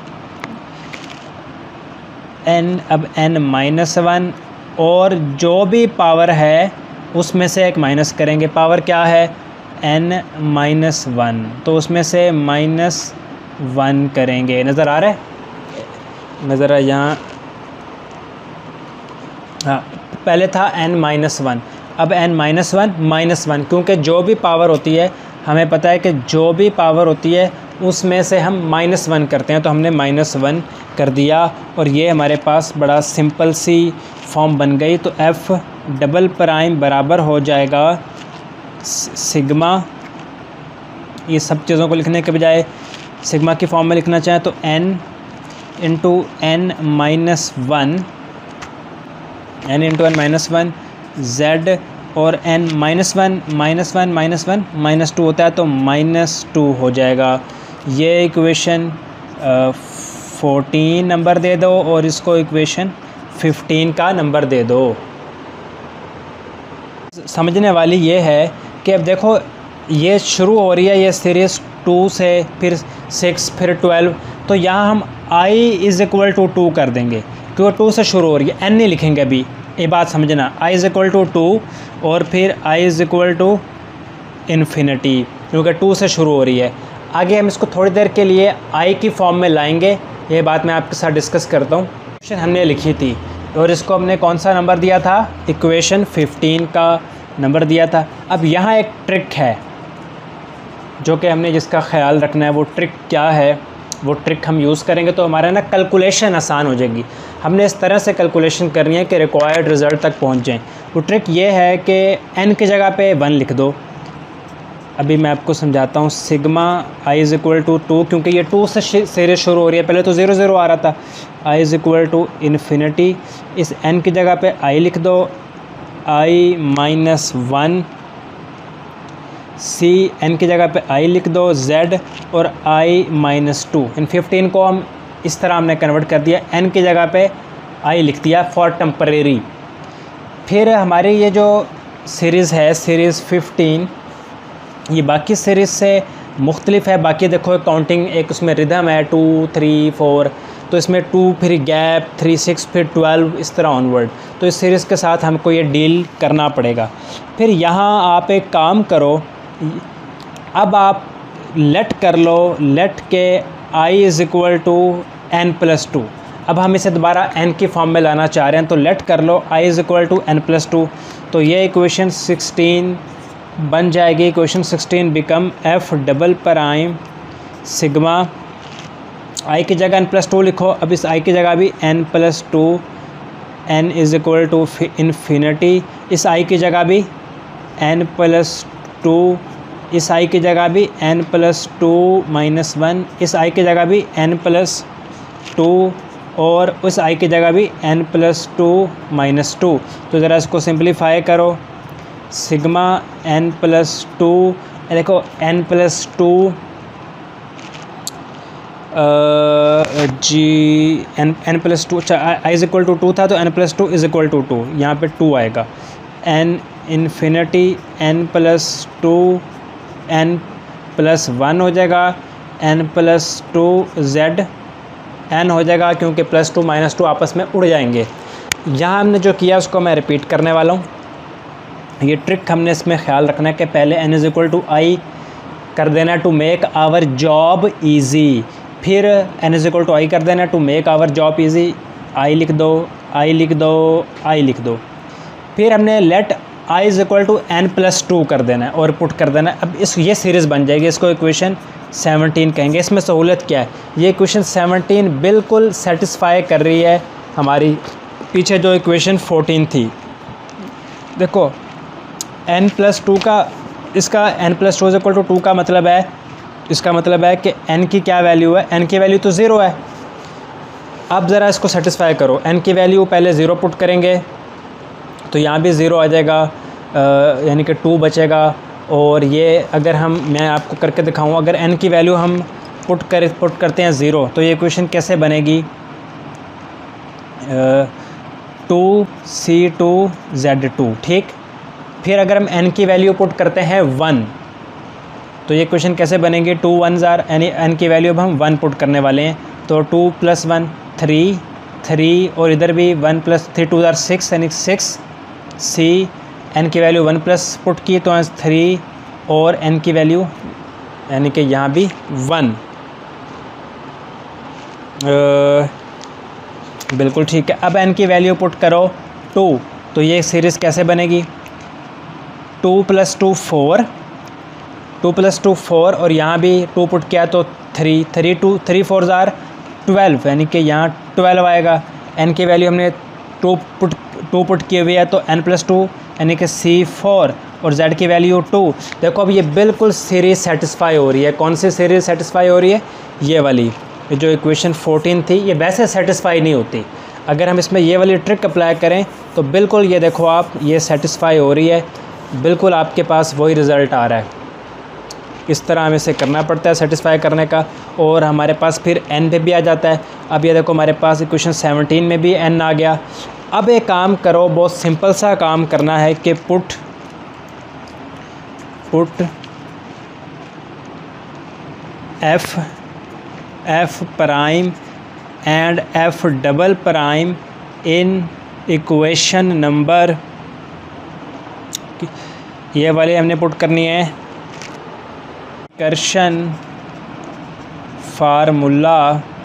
n, अब n-1, और जो भी पावर है उसमें से एक माइनस करेंगे। पावर क्या है n-1, तो उसमें से -1 करेंगे। नज़र आ रहा है, नज़र आ यहाँ, हाँ, पहले था n-1, अब n-1 क्योंकि जो भी पावर होती है हमें पता है कि जो भी पावर होती है उसमें से हम -1 करते हैं, तो हमने -1 कर दिया, और ये हमारे पास बड़ा सिंपल सी फॉर्म बन गई। तो एफ डबल प्राइम बराबर हो जाएगा सिग्मा, ये सब चीज़ों को लिखने के बजाय सिग्मा की फॉर्म में लिखना चाहें तो n इंटू n-1 z, और n-1 -2 होता है तो -2 हो जाएगा। ये इक्वेशन 14 नंबर दे दो, और इसको इक्वेशन 15 का नंबर दे दो। समझने वाली ये है कि अब देखो ये शुरू हो रही है ये सीरीज़ 2 से, फिर 6, फिर 12, तो यहाँ हम i = 2 कर देंगे, क्योंकि 2 से शुरू हो रही है, n नहीं लिखेंगे अभी, ये बात समझना। i = 2 और फिर i = इन्फिनिटी, क्योंकि 2 से शुरू हो रही है। आगे हम इसको थोड़ी देर के लिए i की फॉर्म में लाएंगे, ये बात मैं आपके साथ डिस्कस करता हूँ। इक्वेशन हमने लिखी थी और इसको हमने कौन सा नंबर दिया था, इक्वेशन 15 का नंबर दिया था। अब यहाँ एक ट्रिक है जो कि हमने जिसका ख्याल रखना है, वो ट्रिक क्या है, वो ट्रिक हम यूज़ करेंगे तो हमारा ना कैलकुलेशन आसान हो जाएगी। हमने इस तरह से कैलकुलेशन करनी है कि रिक्वायर्ड रिज़ल्ट तक पहुंच जाएं। वो ट्रिक ये है कि n की जगह पे 1 लिख दो। अभी मैं आपको समझाता हूँ। सिग्मा i = 2, क्योंकि ये 2 से सीरीज शुरू हो रही है, पहले तो 0 0 आ रहा था। i = इन्फिनिटी, इस n की जगह पे i लिख दो, i-1, c, n की जगह पे i लिख दो, z, और i-2। इन 15 को हम इस तरह हमने कन्वर्ट कर दिया, n की जगह पे i लिख दिया फॉर टेम्परेरी। फिर हमारी ये जो सीरीज़ है, सीरीज़ 15, ये बाकी सीरीज़ से मुख्तलिफ है। बाकी देखो काउंटिंग, एक उसमें रिदम है 2 3 4, तो इसमें 2 फिर गैप 3 6 फिर 12, इस तरह ऑनवर्ड। तो इस सीरीज़ के साथ हमको ये डील करना पड़ेगा। फिर यहाँ आप एक काम करो, अब आप लेट कर लो, लेट के i = n+2। अब हम इसे दोबारा n की फॉर्म में लाना चाह रहे हैं, तो लेट कर लो i = n+2, तो ये इक्वेशन 16 बन जाएगी। Equation 16 become f double prime sigma, i की जगह n+2 लिखो, अब इस i की जगह भी n+2, n = इन्फिनिटी, इस i की जगह भी n+2, इस i की जगह भी n+2 -1, इस i की जगह भी n+2, और उस i की जगह भी n+2 -2। तो ज़रा इसको सिंप्लीफाई करो, सिग्मा n+2, देखो n+2 जी n प्लस 2, अच्छा i इज़ इक्वल टू 2 था तो n plus 2 is equal to 2, यहाँ पे 2 आएगा। n infinity n plus 2 n plus 1 हो जाएगा, n प्लस 2 z n हो जाएगा, क्योंकि प्लस 2 माइनस 2 आपस में उड़ जाएंगे। यहाँ हमने जो किया उसको मैं रिपीट करने वाला हूँ। ये ट्रिक हमने इसमें ख्याल रखना है कि पहले n is equal to I कर देना to make our job easy, फिर n is equal to I कर देना to make our job easy. I लिख दो, आई लिख दो, आई लिख दो। फिर हमने let i is equal to n plus 2 कर देना है और पुट कर देना है। अब ये सीरीज़ बन जाएगी, इसको इक्वेशन 17 कहेंगे। इसमें सहूलियत क्या है, ये इक्वेशन 17 बिल्कुल सेटिस्फाई कर रही है हमारी पीछे जो इक्वेशन 14 थी। देखो n प्लस 2 का, इसका n plus 2 is equal to 2 का मतलब है, इसका मतलब है कि n की क्या वैल्यू है, n की वैल्यू तो ज़ीरो है। अब ज़रा इसको सेटिस्फाई करो, n की वैल्यू पहले ज़ीरो पुट करेंगे तो यहाँ भी ज़ीरो आ जाएगा, यानी कि 2 बचेगा। और ये अगर मैं आपको करके दिखाऊँ, अगर n की वैल्यू हम पुट करते हैं ज़ीरो तो ये इक्वेशन कैसे बनेगी, 2c2z2, ठीक। फिर अगर हम n की वैल्यू पुट करते हैं 1 तो ये क्वेश्चन कैसे बनेंगे, 2 1 ज़ार, यानी n की वैल्यू अब हम 1 पुट करने वाले हैं तो 2 प्लस 1 3 और इधर भी 1 प्लस 3 2 ज़ार 6, यानी 6 c, n की वैल्यू 1 प्लस पुट की तो 3 और n की वैल्यू यानी कि यहाँ भी 1। बिल्कुल ठीक है। अब n की वैल्यू पुट करो 2 तो ये सीरीज़ कैसे बनेगी, 2 प्लस 2 4, 2 प्लस 2 4 और यहाँ भी 2 पुट किया तो 3 4 ज़ार 12, यानी कि यहाँ 12 आएगा। n की वैल्यू हमने 2 पुट किए हुए है तो n प्लस 2 यानी कि c4 और z की वैल्यू 2। देखो अब ये बिल्कुल सीरीज़ सेटिस्फाई हो रही है। कौन सी सीरीज़ सेटिस्फाई हो रही है, ये वाली, ये जो इक्वेशन 14 थी ये वैसे सेटिस्फाई नहीं होती। अगर हम इसमें ये वाली ट्रिक अप्लाई करें तो बिल्कुल ये देखो आप, ये सेटिस्फाई हो रही है, बिल्कुल आपके पास वही रिज़ल्ट आ रहा है। इस तरह हमें इसे करना पड़ता है सेटिस्फाई करने का, और हमारे पास फिर n पे भी आ जाता है। अब ये देखो हमारे पास इक्वेशन 17 में भी n आ गया। अब एक काम करो, बहुत सिंपल सा काम करना है कि put f prime and f double prime in equation number, ये वाले हमने पुट करनी है रिकर्शन फार्मूला,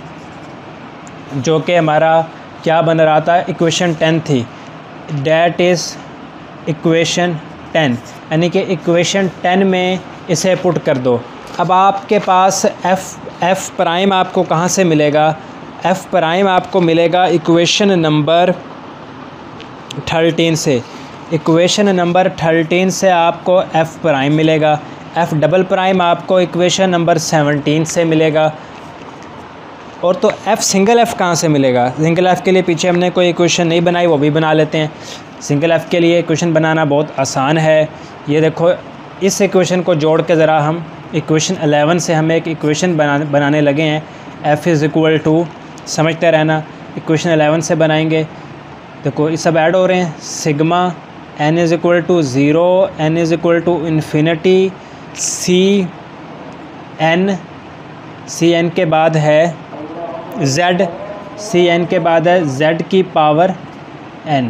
जो कि हमारा क्या बन रहा था, इक्वेशन 10 थी, डैट इज़ इक्वेशन 10, यानी कि इक्वेशन 10 में इसे पुट कर दो। अब आपके पास f प्राइम आपको कहाँ से मिलेगा, f प्राइम आपको मिलेगा इक्वेशन नंबर 13 से। इक्वेशन नंबर 13 से आपको f प्राइम मिलेगा, f डबल प्राइम आपको इक्वेशन नंबर 17 से मिलेगा। और तो f सिंगल f कहाँ से मिलेगा, सिंगल f के लिए पीछे हमने कोई इक्वेशन नहीं बनाई, वो भी बना लेते हैं। सिंगल f के लिए इक्वेशन बनाना बहुत आसान है। ये देखो इस इक्वेशन को जोड़ के ज़रा हम इक्वेशन 11 से हम एक इक्वेशन बनाने लगे हैं, f इज़ इक्वल टू, समझते रहना, इक्वेशन 11 से बनाएंगे। देखो ये सब ऐड हो रहे हैं, sigma n is equal to 0, n is equal to infinity, c n के बाद है z, c n के बाद है z की पावर n।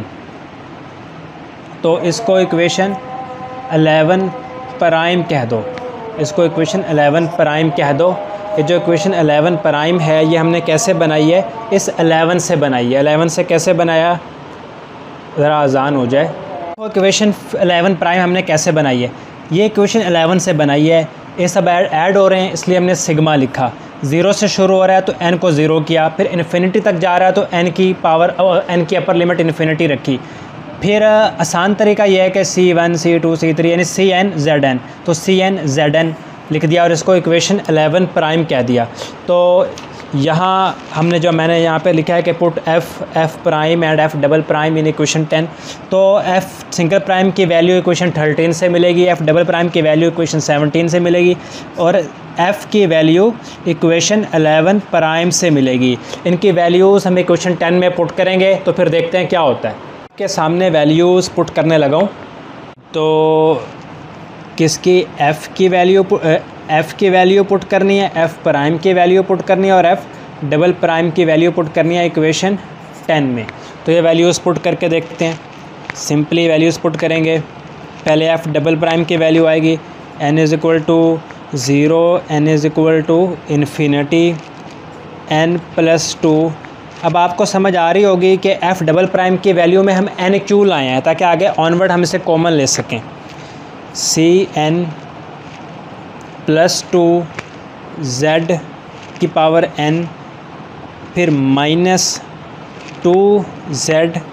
तो इसको इक्वेशन 11 प्राइम कह दो, इसको इक्वेशन 11 प्राइम कह दो। ये जो इक्वेशन 11 प्राइम है ये हमने कैसे बनाई है, इस 11 से बनाई है। 11 से कैसे बनाया, ज़रा आसान हो जाए। तो इक्वेशन 11 प्राइम हमने कैसे बनाई है, ये इक्वेशन 11 से बनाई है। ये सब ऐड हो रहे हैं इसलिए हमने सिग्मा लिखा। 0 से शुरू हो रहा है तो n को 0 किया, फिर इन्फिनिटी तक जा रहा है तो n की पावर, n की अपर लिमिट इन्फिनिटी रखी। फिर आसान तरीका यह है कि C1 C2 C3 यानी Cn Zn, तो Cn Zn लिख दिया और इसको इक्वेशन 11 प्राइम कह दिया। तो यहाँ हमने जो मैंने यहाँ पे लिखा है कि put F prime and F double prime in equation 10, तो एफ सिंगल प्राइम की वैल्यू इक्वेशन 13 से मिलेगी, एफ डबल प्राइम की वैल्यू इक्वेशन 17 से मिलेगी और एफ़ की वैल्यू इक्वेशन 11 प्राइम से मिलेगी। इनकी वैल्यूज़ हम इक्वेशन 10 में पुट करेंगे तो फिर देखते हैं क्या होता है। के सामने वैल्यूज़ पुट करने लगाऊँ तो किसकी एफ़ की वैल्यू पुट करनी है, एफ़ प्राइम की वैल्यू पुट करनी है और एफ़ डबल प्राइम की वैल्यू पुट करनी है इक्वेशन 10 में। तो ये वैल्यूज़ पुट करके देखते हैं। सिंपली वैल्यूज़ पुट करेंगे। पहले एफ़ डबल प्राइम की वैल्यू आएगी n is equal to 0, n is equal to infinity n plus 2। अब आपको समझ आ रही होगी कि एफ़ डबल प्राइम की वैल्यू में हम n क्यों लाए हैं, ताकि आगे ऑनवर्ड हम इसे कॉमन ले सकें। सी एन प्लस 2 z की पावर n, फिर माइनस 2z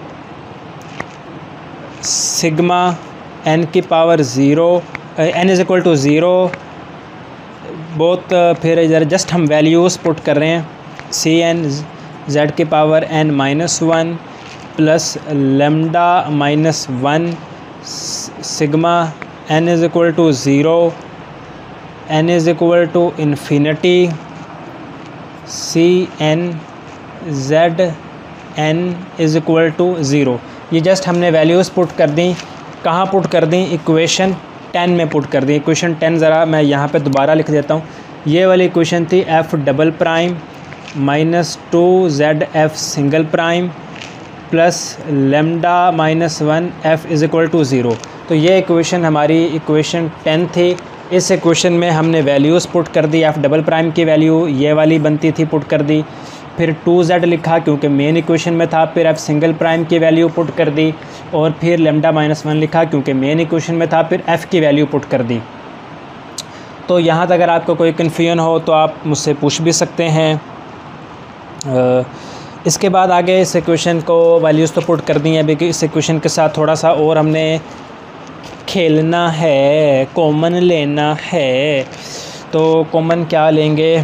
सिग्मा n की power 0, n is equal to 0 बहुत। फिर इधर जस्ट हम वैल्यूज़ पुट कर रहे हैं। सी एन z की power n minus 1 plus lambda minus 1 sigma n is equal to 0, n is equal to infinity C N Z n is equal to 0। ये जस्ट हमने वैल्यूज़ पुट कर दी। कहाँ पुट कर दी? इक्वेशन 10 में पुट कर दी। इक्वेशन 10 ज़रा मैं यहाँ पे दोबारा लिख देता हूँ। ये वाली इक्वेशन थी F double prime minus 2ZF single prime plus lambda minus 1 F is equal to 0। तो ये इक्वेशन हमारी इक्वेशन 10 थी। इस इक्वेशन में हमने वैल्यूज़ पुट कर दी। एफ़ डबल प्राइम की वैल्यू ये वाली बनती थी, पुट कर दी। फिर 2z लिखा क्योंकि मेन इक्वेशन में था। फिर एफ़ सिंगल प्राइम की वैल्यू पुट कर दी और फिर लेमडा माइनस 1 लिखा क्योंकि मेन इक्वेशन में था। फिर एफ़ की वैल्यू पुट कर दी। तो यहाँ तक अगर आपको कोई कन्फ्यूजन हो तो आप मुझसे पूछ भी सकते हैं। इसके बाद आगे इस इक्वेशन को वैल्यूज़ तो पुट कर दी हैं, अभी इस इक्वेशन के साथ थोड़ा सा और हमने खेलना है, कॉमन लेना है। तो कॉमन क्या लेंगे,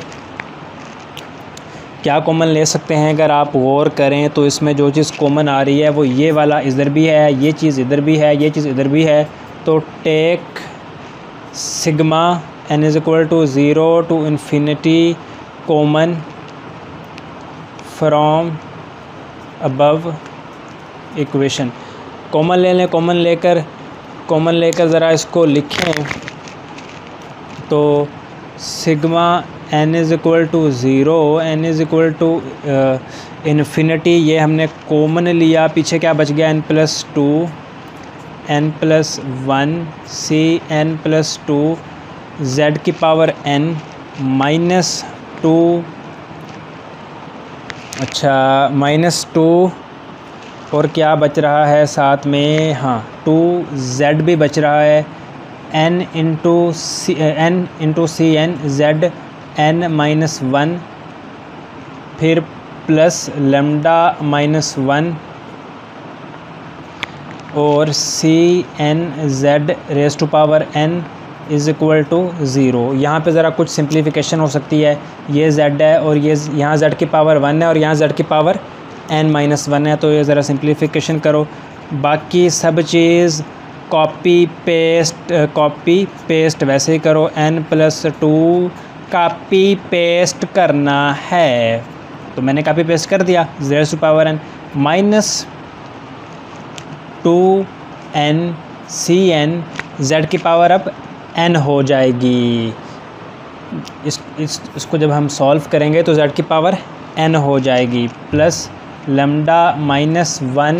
क्या कॉमन ले सकते हैं? अगर आप गौर करें तो इसमें जो चीज़ कॉमन आ रही है वो ये वाला इधर भी है, ये चीज़ इधर भी है, ये चीज़ इधर भी है। तो take sigma n is equal to 0 to infinity common from above equation. Common ले लें। कॉमन लेकर ज़रा इसको लिखें तो sigma n is equal to 0, n is equal to infinity, ये हमने कॉमन लिया। पीछे क्या बच गया? n plus 2 n plus 1 C n plus 2 z की पावर n माइनस 2, अच्छा माइनस 2 और क्या बच रहा है साथ में? हाँ 2z भी बच रहा है। n into C N Z n minus 1 फिर प्लस लेमडा माइनस 1 और C N Z raise to power n is equal to 0। यहाँ पे ज़रा कुछ सिंप्लीफिकेशन हो सकती है। ये z है और ये यहाँ z की पावर 1 है और यहाँ z की पावर n माइनस 1 है। तो ये ज़रा सिंप्लीफिकेशन करो। बाकी सब चीज़ कॉपी पेस्ट वैसे ही करो। n प्लस 2 कॉपी पेस्ट करना है तो मैंने कॉपी पेस्ट कर दिया। 0 to power n minus 2n C N Z की पावर अब n हो जाएगी। इसको जब हम सॉल्व करेंगे तो z की पावर n हो जाएगी plus lambda minus 1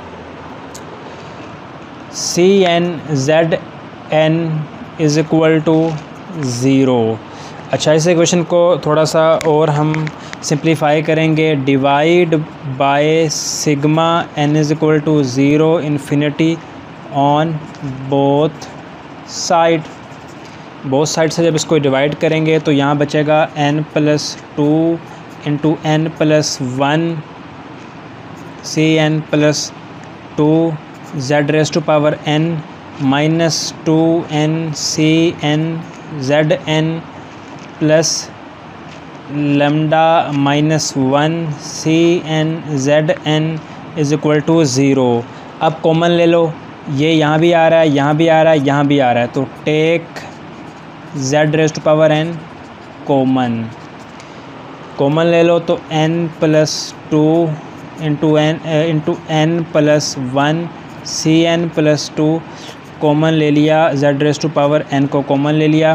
C N Z n is equal to 0। अच्छा, इस इक्वेशन को थोड़ा सा और हम सिंप्लीफाई करेंगे। Divide by sigma n is equal to 0 infinity on both side से जब इसको डिवाइड करेंगे तो यहाँ बचेगा n plus 2 into n plus 1 C N plus 2 Z raise to power n minus 2n C N Z n plus lambda minus 1 C N Z N is equal to 0। अब कॉमन ले लो, ये यहाँ भी आ रहा है, यहाँ भी आ रहा है, यहाँ भी आ रहा है, तो take Z raise to power N common. Common ले लो तो n plus 2 into N plus 1 C N plus 2 common ले लिया, z raise to power n को कॉमन ले लिया,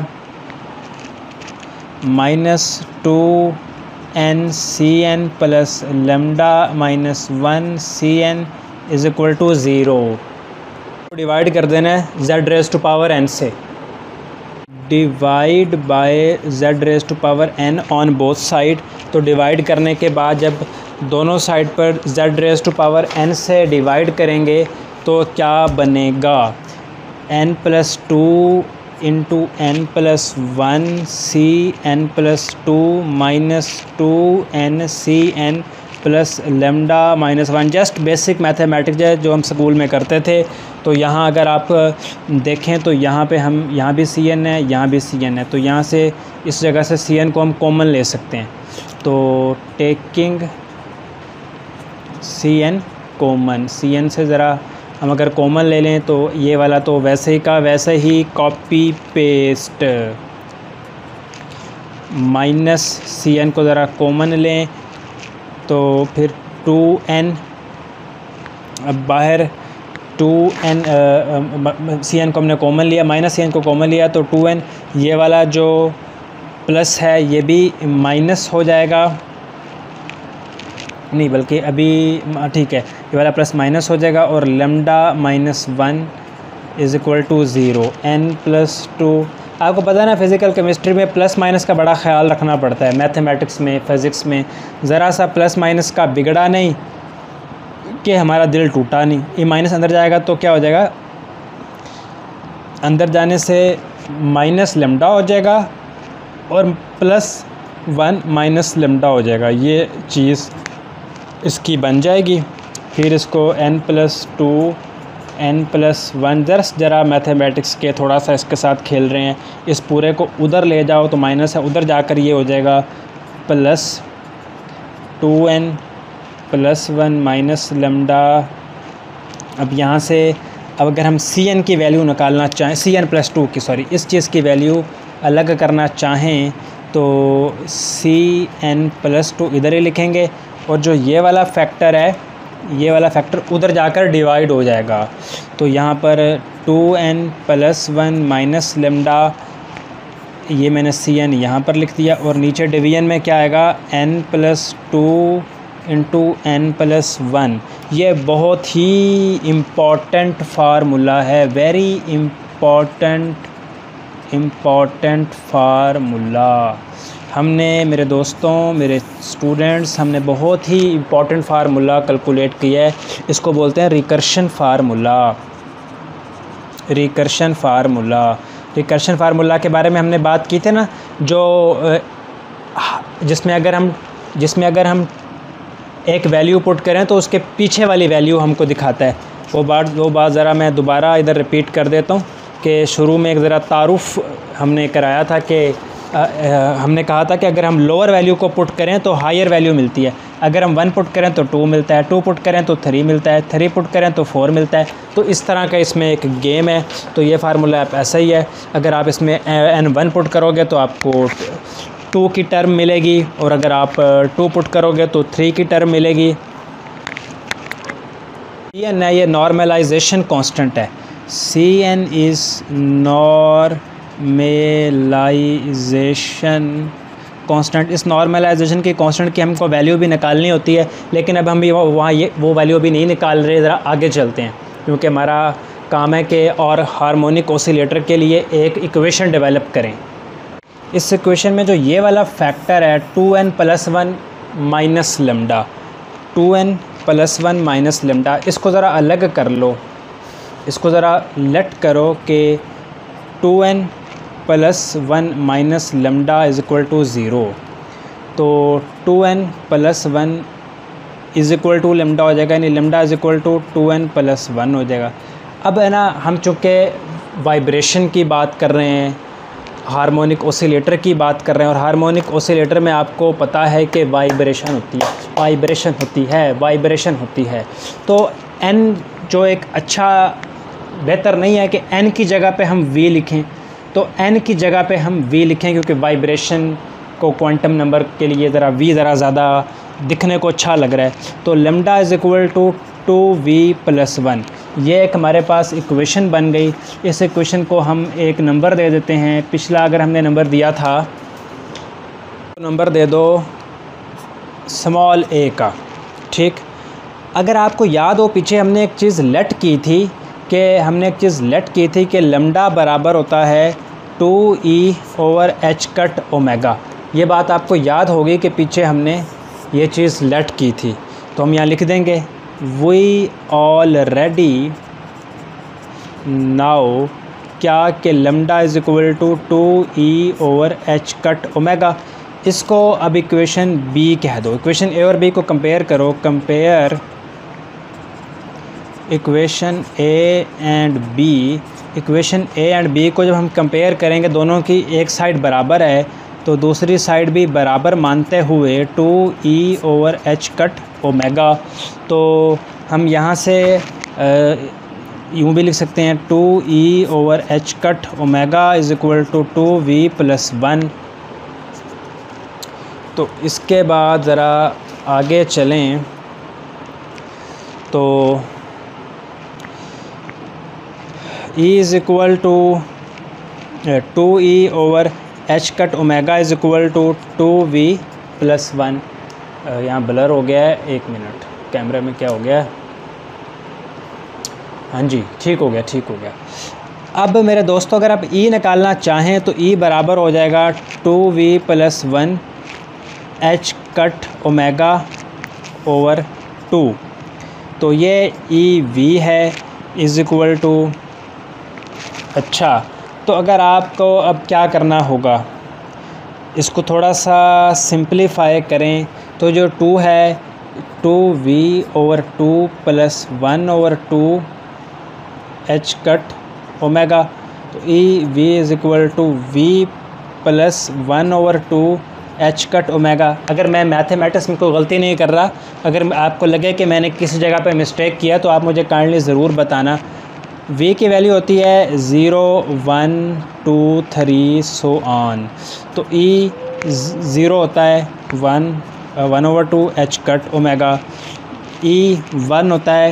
minus 2 N C N plus lambda minus 1 C N is equal to 0। Divide कर देना है z raise to power n से, divide by z raise to power n on both side. तो डिवाइड करने के बाद जब दोनों साइड पर z raise to power n से डिवाइड करेंगे तो क्या बनेगा, n plus 2 into N plus 1 C N plus 2 minus 2 N C N plus lambda minus 1। Just basic mathematics है जो हम स्कूल में करते थे। तो यहाँ अगर आप देखें तो यहाँ पे यहाँ भी सी एन है, यहाँ भी सी एन है, तो यहाँ से इस जगह से सी एन को हम कॉमन ले सकते हैं। तो taking C N common, C N से ज़रा हम अगर कॉमन ले लें तो ये वाला तो वैसे ही का वैसे ही copy paste, minus C N को ज़रा कॉमन लें तो फिर 2n, अब बाहर 2n सी एन को हमने कॉमन लिया, माइनस सी एन को कॉमन लिया तो 2n, ये वाला जो प्लस है ये भी माइनस हो जाएगा, नहीं बल्कि अभी ठीक है, ये वाला प्लस माइनस हो जाएगा और lambda minus 1 is equal to 0। n plus 2, आपको पता है ना फिज़िकल केमिस्ट्री में प्लस माइनस का बड़ा ख्याल रखना पड़ता है। मैथमेटिक्स में, फ़िज़िक्स में ज़रा सा प्लस माइनस का बिगड़ा नहीं कि हमारा दिल टूटा नहीं। ये माइनस अंदर जाएगा तो क्या हो जाएगा, अंदर जाने से माइनस लेमडा हो जाएगा और प्लस 1 माइनस लेमडा हो जाएगा, ये चीज़ इसकी बन जाएगी। फिर इसको n प्लस 2 n प्लस 1 ज़रा मैथमेटिक्स के थोड़ा सा इसके साथ खेल रहे हैं, इस पूरे को उधर ले जाओ तो माइनस है, उधर जाकर ये हो जाएगा plus 2n plus 1 minus lambda. अब यहाँ से अब अगर हम सी एन की वैल्यू निकालना चाहें, सी एन प्लस 2 की सॉरी इस चीज़ की वैल्यू अलग करना चाहें तो सी एन प्लस 2 इधर ही लिखेंगे और जो ये वाला फैक्टर है, ये वाला फैक्टर उधर जाकर डिवाइड हो जाएगा। तो यहाँ पर 2n प्लस 1 माइनस लेमडा, ये मैंने सी एन यहाँ पर लिख दिया और नीचे डिवीजन में क्या आएगा, n plus 2 into N plus 1। ये बहुत ही इम्पॉर्टेंट फार्मूला है, वेरी इम्पॉर्टेंट फार्मूला। हमने मेरे दोस्तों, मेरे स्टूडेंट्स, हमने बहुत ही इम्पॉर्टेंट फार्मूला कैलकुलेट किया है। इसको बोलते हैं रिकर्शन फार्मूला। रिकर्शन फार्मूला के बारे में हमने बात की थी ना, जो जिसमें अगर हम एक वैल्यू पुट करें तो उसके पीछे वाली वैल्यू हमको दिखाता है। वो बात ज़रा मैं दोबारा इधर रिपीट कर देता हूँ कि शुरू में एक ज़रा तारुफ हमने कराया था कि हमने कहा था कि अगर हम लोअर वैल्यू को पुट करें तो हायर वैल्यू मिलती है, अगर हम 1 पुट करें तो 2 मिलता है, 2 पुट करें तो 3 मिलता है, 3 पुट करें तो 4 मिलता है। तो इस तरह का इसमें एक गेम है। तो ये फार्मूला आप ऐसा ही है, अगर आप इसमें n1 पुट करोगे तो आपको 2 की टर्म मिलेगी और अगर आप 2 पुट करोगे तो 3 की टर्म मिलेगी। Cn है, ये नॉर्मलाइजेशन कांस्टेंट है। Cn is normalization constant. इस नॉर्मलाइजेशन की कांस्टेंट की हमको वैल्यू भी निकालनी होती है, लेकिन अब हम वो वैल्यू भी नहीं निकाल रहे, ज़रा आगे चलते हैं क्योंकि हमारा काम है कि और हार्मोनिक ऑसिलेटर के लिए एक इक्वेशन डेवलप करें। इस इक्वेशन में जो ये वाला फैक्टर है 2n plus 1 minus lambda, 2n plus 1 minus lambda, इसको ज़रा अलग कर लो, इसको ज़रा लेट करो कि 2n plus 1 minus lambda is equal to 0। तो 2n plus 1 is equal to lambda हो जाएगा, यानी lambda is equal to 2n plus 1 हो जाएगा। अब है ना, हम चूँकि वाइब्रेशन की बात कर रहे हैं हार्मोनिक ऑसिलेटर की बात कर रहे हैं, और हार्मोनिक ऑसिलेटर में आपको पता है कि वाइब्रेशन होती है। तो एन जो एक अच्छा बेहतर नहीं है कि एन की जगह पे हम वी लिखें, तो एन की जगह पे हम वी लिखें, क्योंकि वाइब्रेशन को क्वांटम नंबर के लिए ज़रा वी ज़रा ज़्यादा दिखने को अच्छा लग रहा है। तो lambda is equal to 2v+1, ये एक हमारे पास इक्वेशन बन गई। इस इक्वेशन को हम एक नंबर दे देते हैं। पिछला अगर हमने नंबर दिया था, तो नंबर दे दो स्मॉल a का, ठीक। अगर आपको याद हो, पीछे हमने एक चीज़ लेट की थी कि लैम्डा बराबर होता है 2e/h कट ओमेगा। ये बात आपको याद होगी कि पीछे हमने ये चीज़ लेट की थी। तो हम यहाँ लिख देंगे वी ऑलरेडी नाउ क्या कि lambda is equal to 2e/h cut omega. इसको अब इक्वेशन बी कह दो। इक्वेशन ए और बी को कंपेयर करो। Compare equation A and B. Equation A and B को जब हम कंपेयर करेंगे, दोनों की एक साइड बराबर है तो दूसरी साइड भी बराबर मानते हुए 2e/h कट ओमेगा। तो हम यहाँ से यूँ भी लिख सकते हैं 2e/h cut omega is equal to 2v+1। तो इसके बाद ज़रा आगे चलें तो E is equal to 2e/h cut omega is equal to 2v+1। यहाँ ब्लर हो गया है, एक मिनट, कैमरे में क्या हो गया है? हाँ जी, ठीक हो गया। अब मेरे दोस्तों, अगर आप E निकालना चाहें तो E बराबर हो जाएगा 2v+1 h cut omega over 2। तो ये EV है इज़ इक्वल टू। अच्छा, तो अगर आपको अब क्या करना होगा, इसको थोड़ा सा सिंप्लीफाई करें तो जो 2 है 2v/2 + 1/2 h कट ओमेगा। तो EV is equal to v + 1/2 h cut omega. अगर मैं मैथमेटिक्स में कोई गलती नहीं कर रहा, अगर आपको लगे कि मैंने किसी जगह पे मिस्टेक किया तो आप मुझे काइंडली ज़रूर बताना। v की वैल्यू होती है 0 1 2 3 सो ऑन। तो E 0 होता है 1/2 h कट ओमेगा। E 1 होता है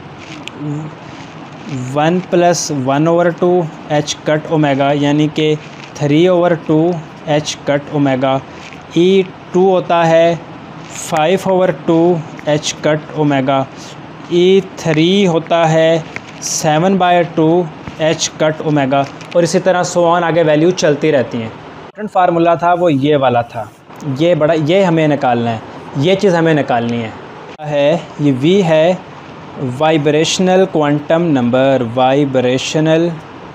1 + 1/2 h कट ओमेगा, यानी कि 3/2 h कट ओमेगा। E 2 होता है 5/2 h कट ओमेगा। E 3 होता है 7/2 h कट ओमेगा, और इसी तरह सो ऑन आगे वैल्यू चलती रहती हैं। इम्पोर्टेंट फार्मूला था वो ये वाला था, ये हमें निकालना है, ये चीज़ हमें निकालनी है। ये V है vibrational quantum number, vibrational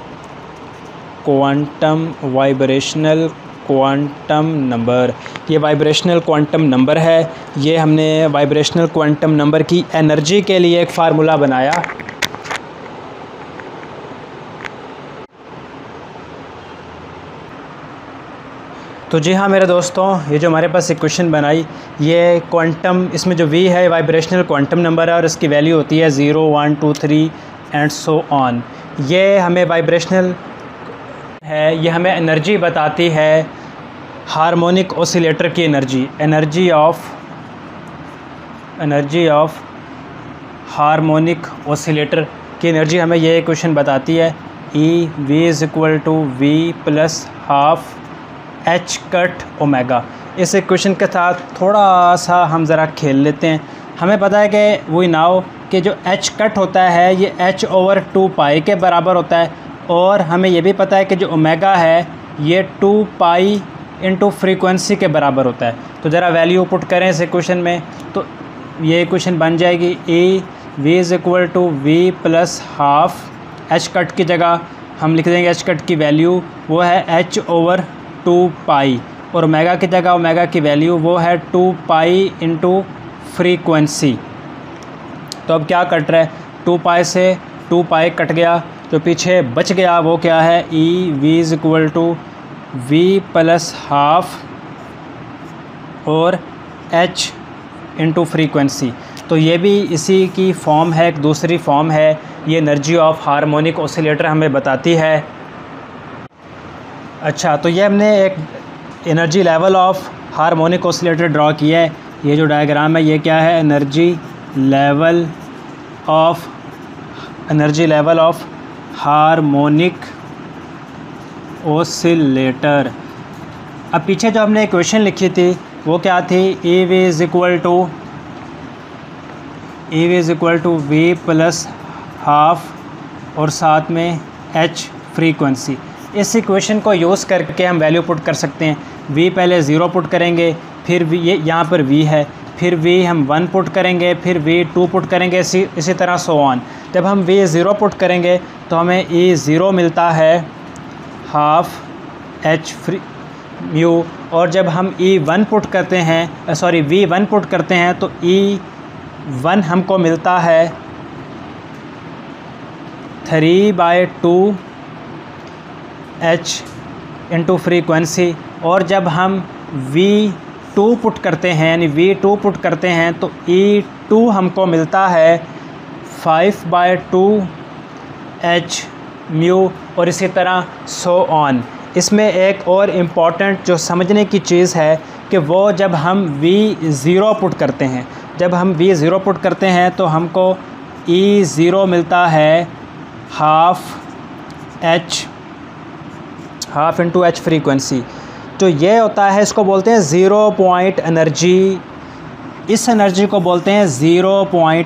quantum number, ये वाइब्रेशनल क्वांटम नंबर है। ये हमने वाइब्रेशनल क्वांटम नंबर की एनर्जी के लिए एक फार्मूला बनाया। तो जी हाँ मेरे दोस्तों, ये जो हमारे पास इक्वेशन बनाई, ये क्वांटम, इसमें जो V है वाइब्रेशनल क्वांटम नंबर है और इसकी वैल्यू होती है 0 1 2 3 एंड सो ऑन। ये हमें वाइब्रेशनल है, ये हमें एनर्जी बताती है, हार्मोनिक ऑसिलेटर की एनर्जी ऑफ हार्मोनिक ऑसिलेटर की एनर्जी हमें ये इक्वेशन बताती है। EV is equal to V + ½ h cut omega. इस इक्वेशन के साथ थोड़ा सा हम ज़रा खेल लेते हैं। हमें पता है कि वही नाउ कि जो h कट होता है ये h/2 पाई के बराबर होता है, और हमें ये भी पता है कि जो ओमेगा है ये 2 पाई इंटू फ्रीक्वेंसी के बराबर होता है। तो ज़रा वैल्यू पुट करें इस इक्वेशन में, तो ये इक्वेशन बन जाएगी EV is equal to V + ½ h cut की जगह हम लिख देंगे h कट की वैल्यू वो है h/2 पाई, और ओमेगा की जगह ओमेगा की वैल्यू वो है 2 पाई इंटू फ्रीक्वेंसी। तो अब क्या कट रहा है, 2 पाई से 2 पाई कट गया, जो पीछे बच गया वो क्या है, EV is equal to V plus half और H इंटू फ्रीक्वेंसी। तो ये भी इसी की फॉर्म है, एक दूसरी फॉर्म है। ये एनर्जी ऑफ हार्मोनिक ऑसिलेटर हमें बताती है। अच्छा, तो ये हमने एक energy level of harmonic oscillator draw किया है। ये जो डायग्राम है ये क्या है, energy level of harmonic oscillator. अब पीछे जो हमने इक्वेशन लिखी थी वो क्या थी, E V is equal to V plus half और साथ में H फ्रीक्वेंसी। इस इक्वेशन को यूज़ करके हम वैल्यू पुट कर सकते हैं। V पहले 0 पुट करेंगे, फिर V, ये यहाँ पर V है, फिर V हम 1 पुट करेंगे, फिर V 2 पुट करेंगे, इसी तरह सो ऑन। जब हम V 0 पुट करेंगे तो हमें E 0 मिलता है हाफ H फ्री म्यू, और जब हम E 1 पुट करते हैं, V 1 पुट करते हैं तो E 1 हमको मिलता है 3/2 H इंटू फ्रीक्वेंसी। और जब हम V2 पुट करते हैं, यानी V2 पुट करते हैं तो E2 हमको मिलता है 5/2 H म्यू, और इसी तरह सो ऑन। इसमें एक और इम्पॉर्टेंट जो समझने की चीज़ है कि वो जब हम V0 पुट करते हैं, तो हमको E0 मिलता है हाफ इंटू H फ्रीक्वेंसी। तो ये होता है, इसको बोलते हैं ज़ीरो पॉइंट एनर्जी। इस एनर्जी को बोलते हैं ज़ीरो पॉइंट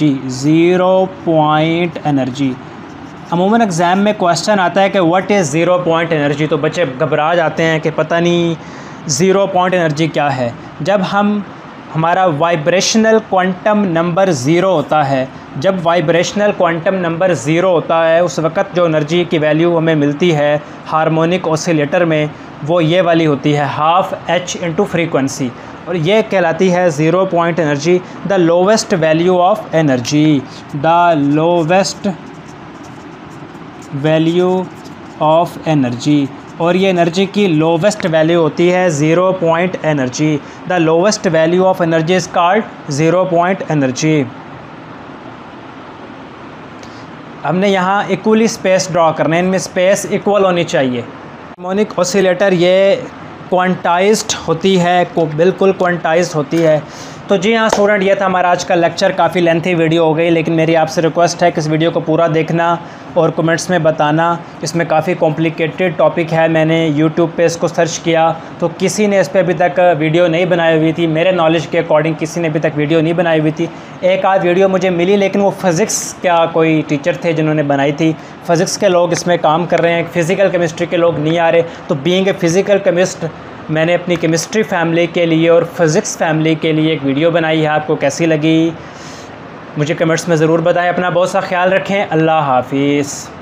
एनर्जी। अमूमन एग्ज़ाम में क्वेश्चन आता है कि what is zero point energy, तो बच्चे घबरा जाते हैं कि पता नहीं ज़ीरो पॉइंट एनर्जी क्या है। जब हमारा वाइब्रेशनल क्वांटम नंबर ज़ीरो होता है, उस वक़्त जो एनर्जी की वैल्यू हमें मिलती है हार्मोनिक ऑसिलेटर में, वो ये वाली होती है हाफ H इंटू फ्रीक्वेंसी, और ये कहलाती है zero point energy, the lowest value of energy. और ये एनर्जी की लोवेस्ट वैल्यू होती है zero point energy. The lowest value of energy is called zero point energy. हमने यहाँ इक्वली स्पेस ड्रॉ करना है, इनमें स्पेस इक्वल होनी चाहिए। हार्मोनिक ऑसिलेटर ये क्वांटाइज्ड होती है, बिल्कुल क्वांटाइज्ड होती है। तो जी हाँ स्टूडेंट, ये था हमारा आज का लेक्चर। काफ़ी लेंथी वीडियो हो गई, लेकिन मेरी आपसे रिक्वेस्ट है कि इस वीडियो को पूरा देखना और कमेंट्स में बताना। इसमें काफ़ी कॉम्प्लिकेटेड टॉपिक है, मैंने यूट्यूब पे इसको सर्च किया तो किसी ने इस पर अभी तक वीडियो नहीं बनाई हुई थी। मेरे नॉलेज के अकॉर्डिंग किसी ने अभी तक वीडियो नहीं बनाई हुई थी। एक आध वीडियो मुझे मिली, लेकिन वो फ़िज़िक्स का कोई टीचर थे जिन्होंने बनाई थी। फ़िज़िक्स के लोग इसमें काम कर रहे हैं, फ़िज़िकल केमिस्ट्री के लोग नहीं आ रहे। तो बीइंग ए फ़िज़िकल केमिस्ट, मैंने अपनी केमिस्ट्री फैमिली के लिए और फिज़िक्स फैमिली के लिए एक वीडियो बनाई है। आपको कैसी लगी मुझे कमेंट्स में ज़रूर बताएं। अपना बहुत सा ख्याल रखें। अल्लाह हाफिज़।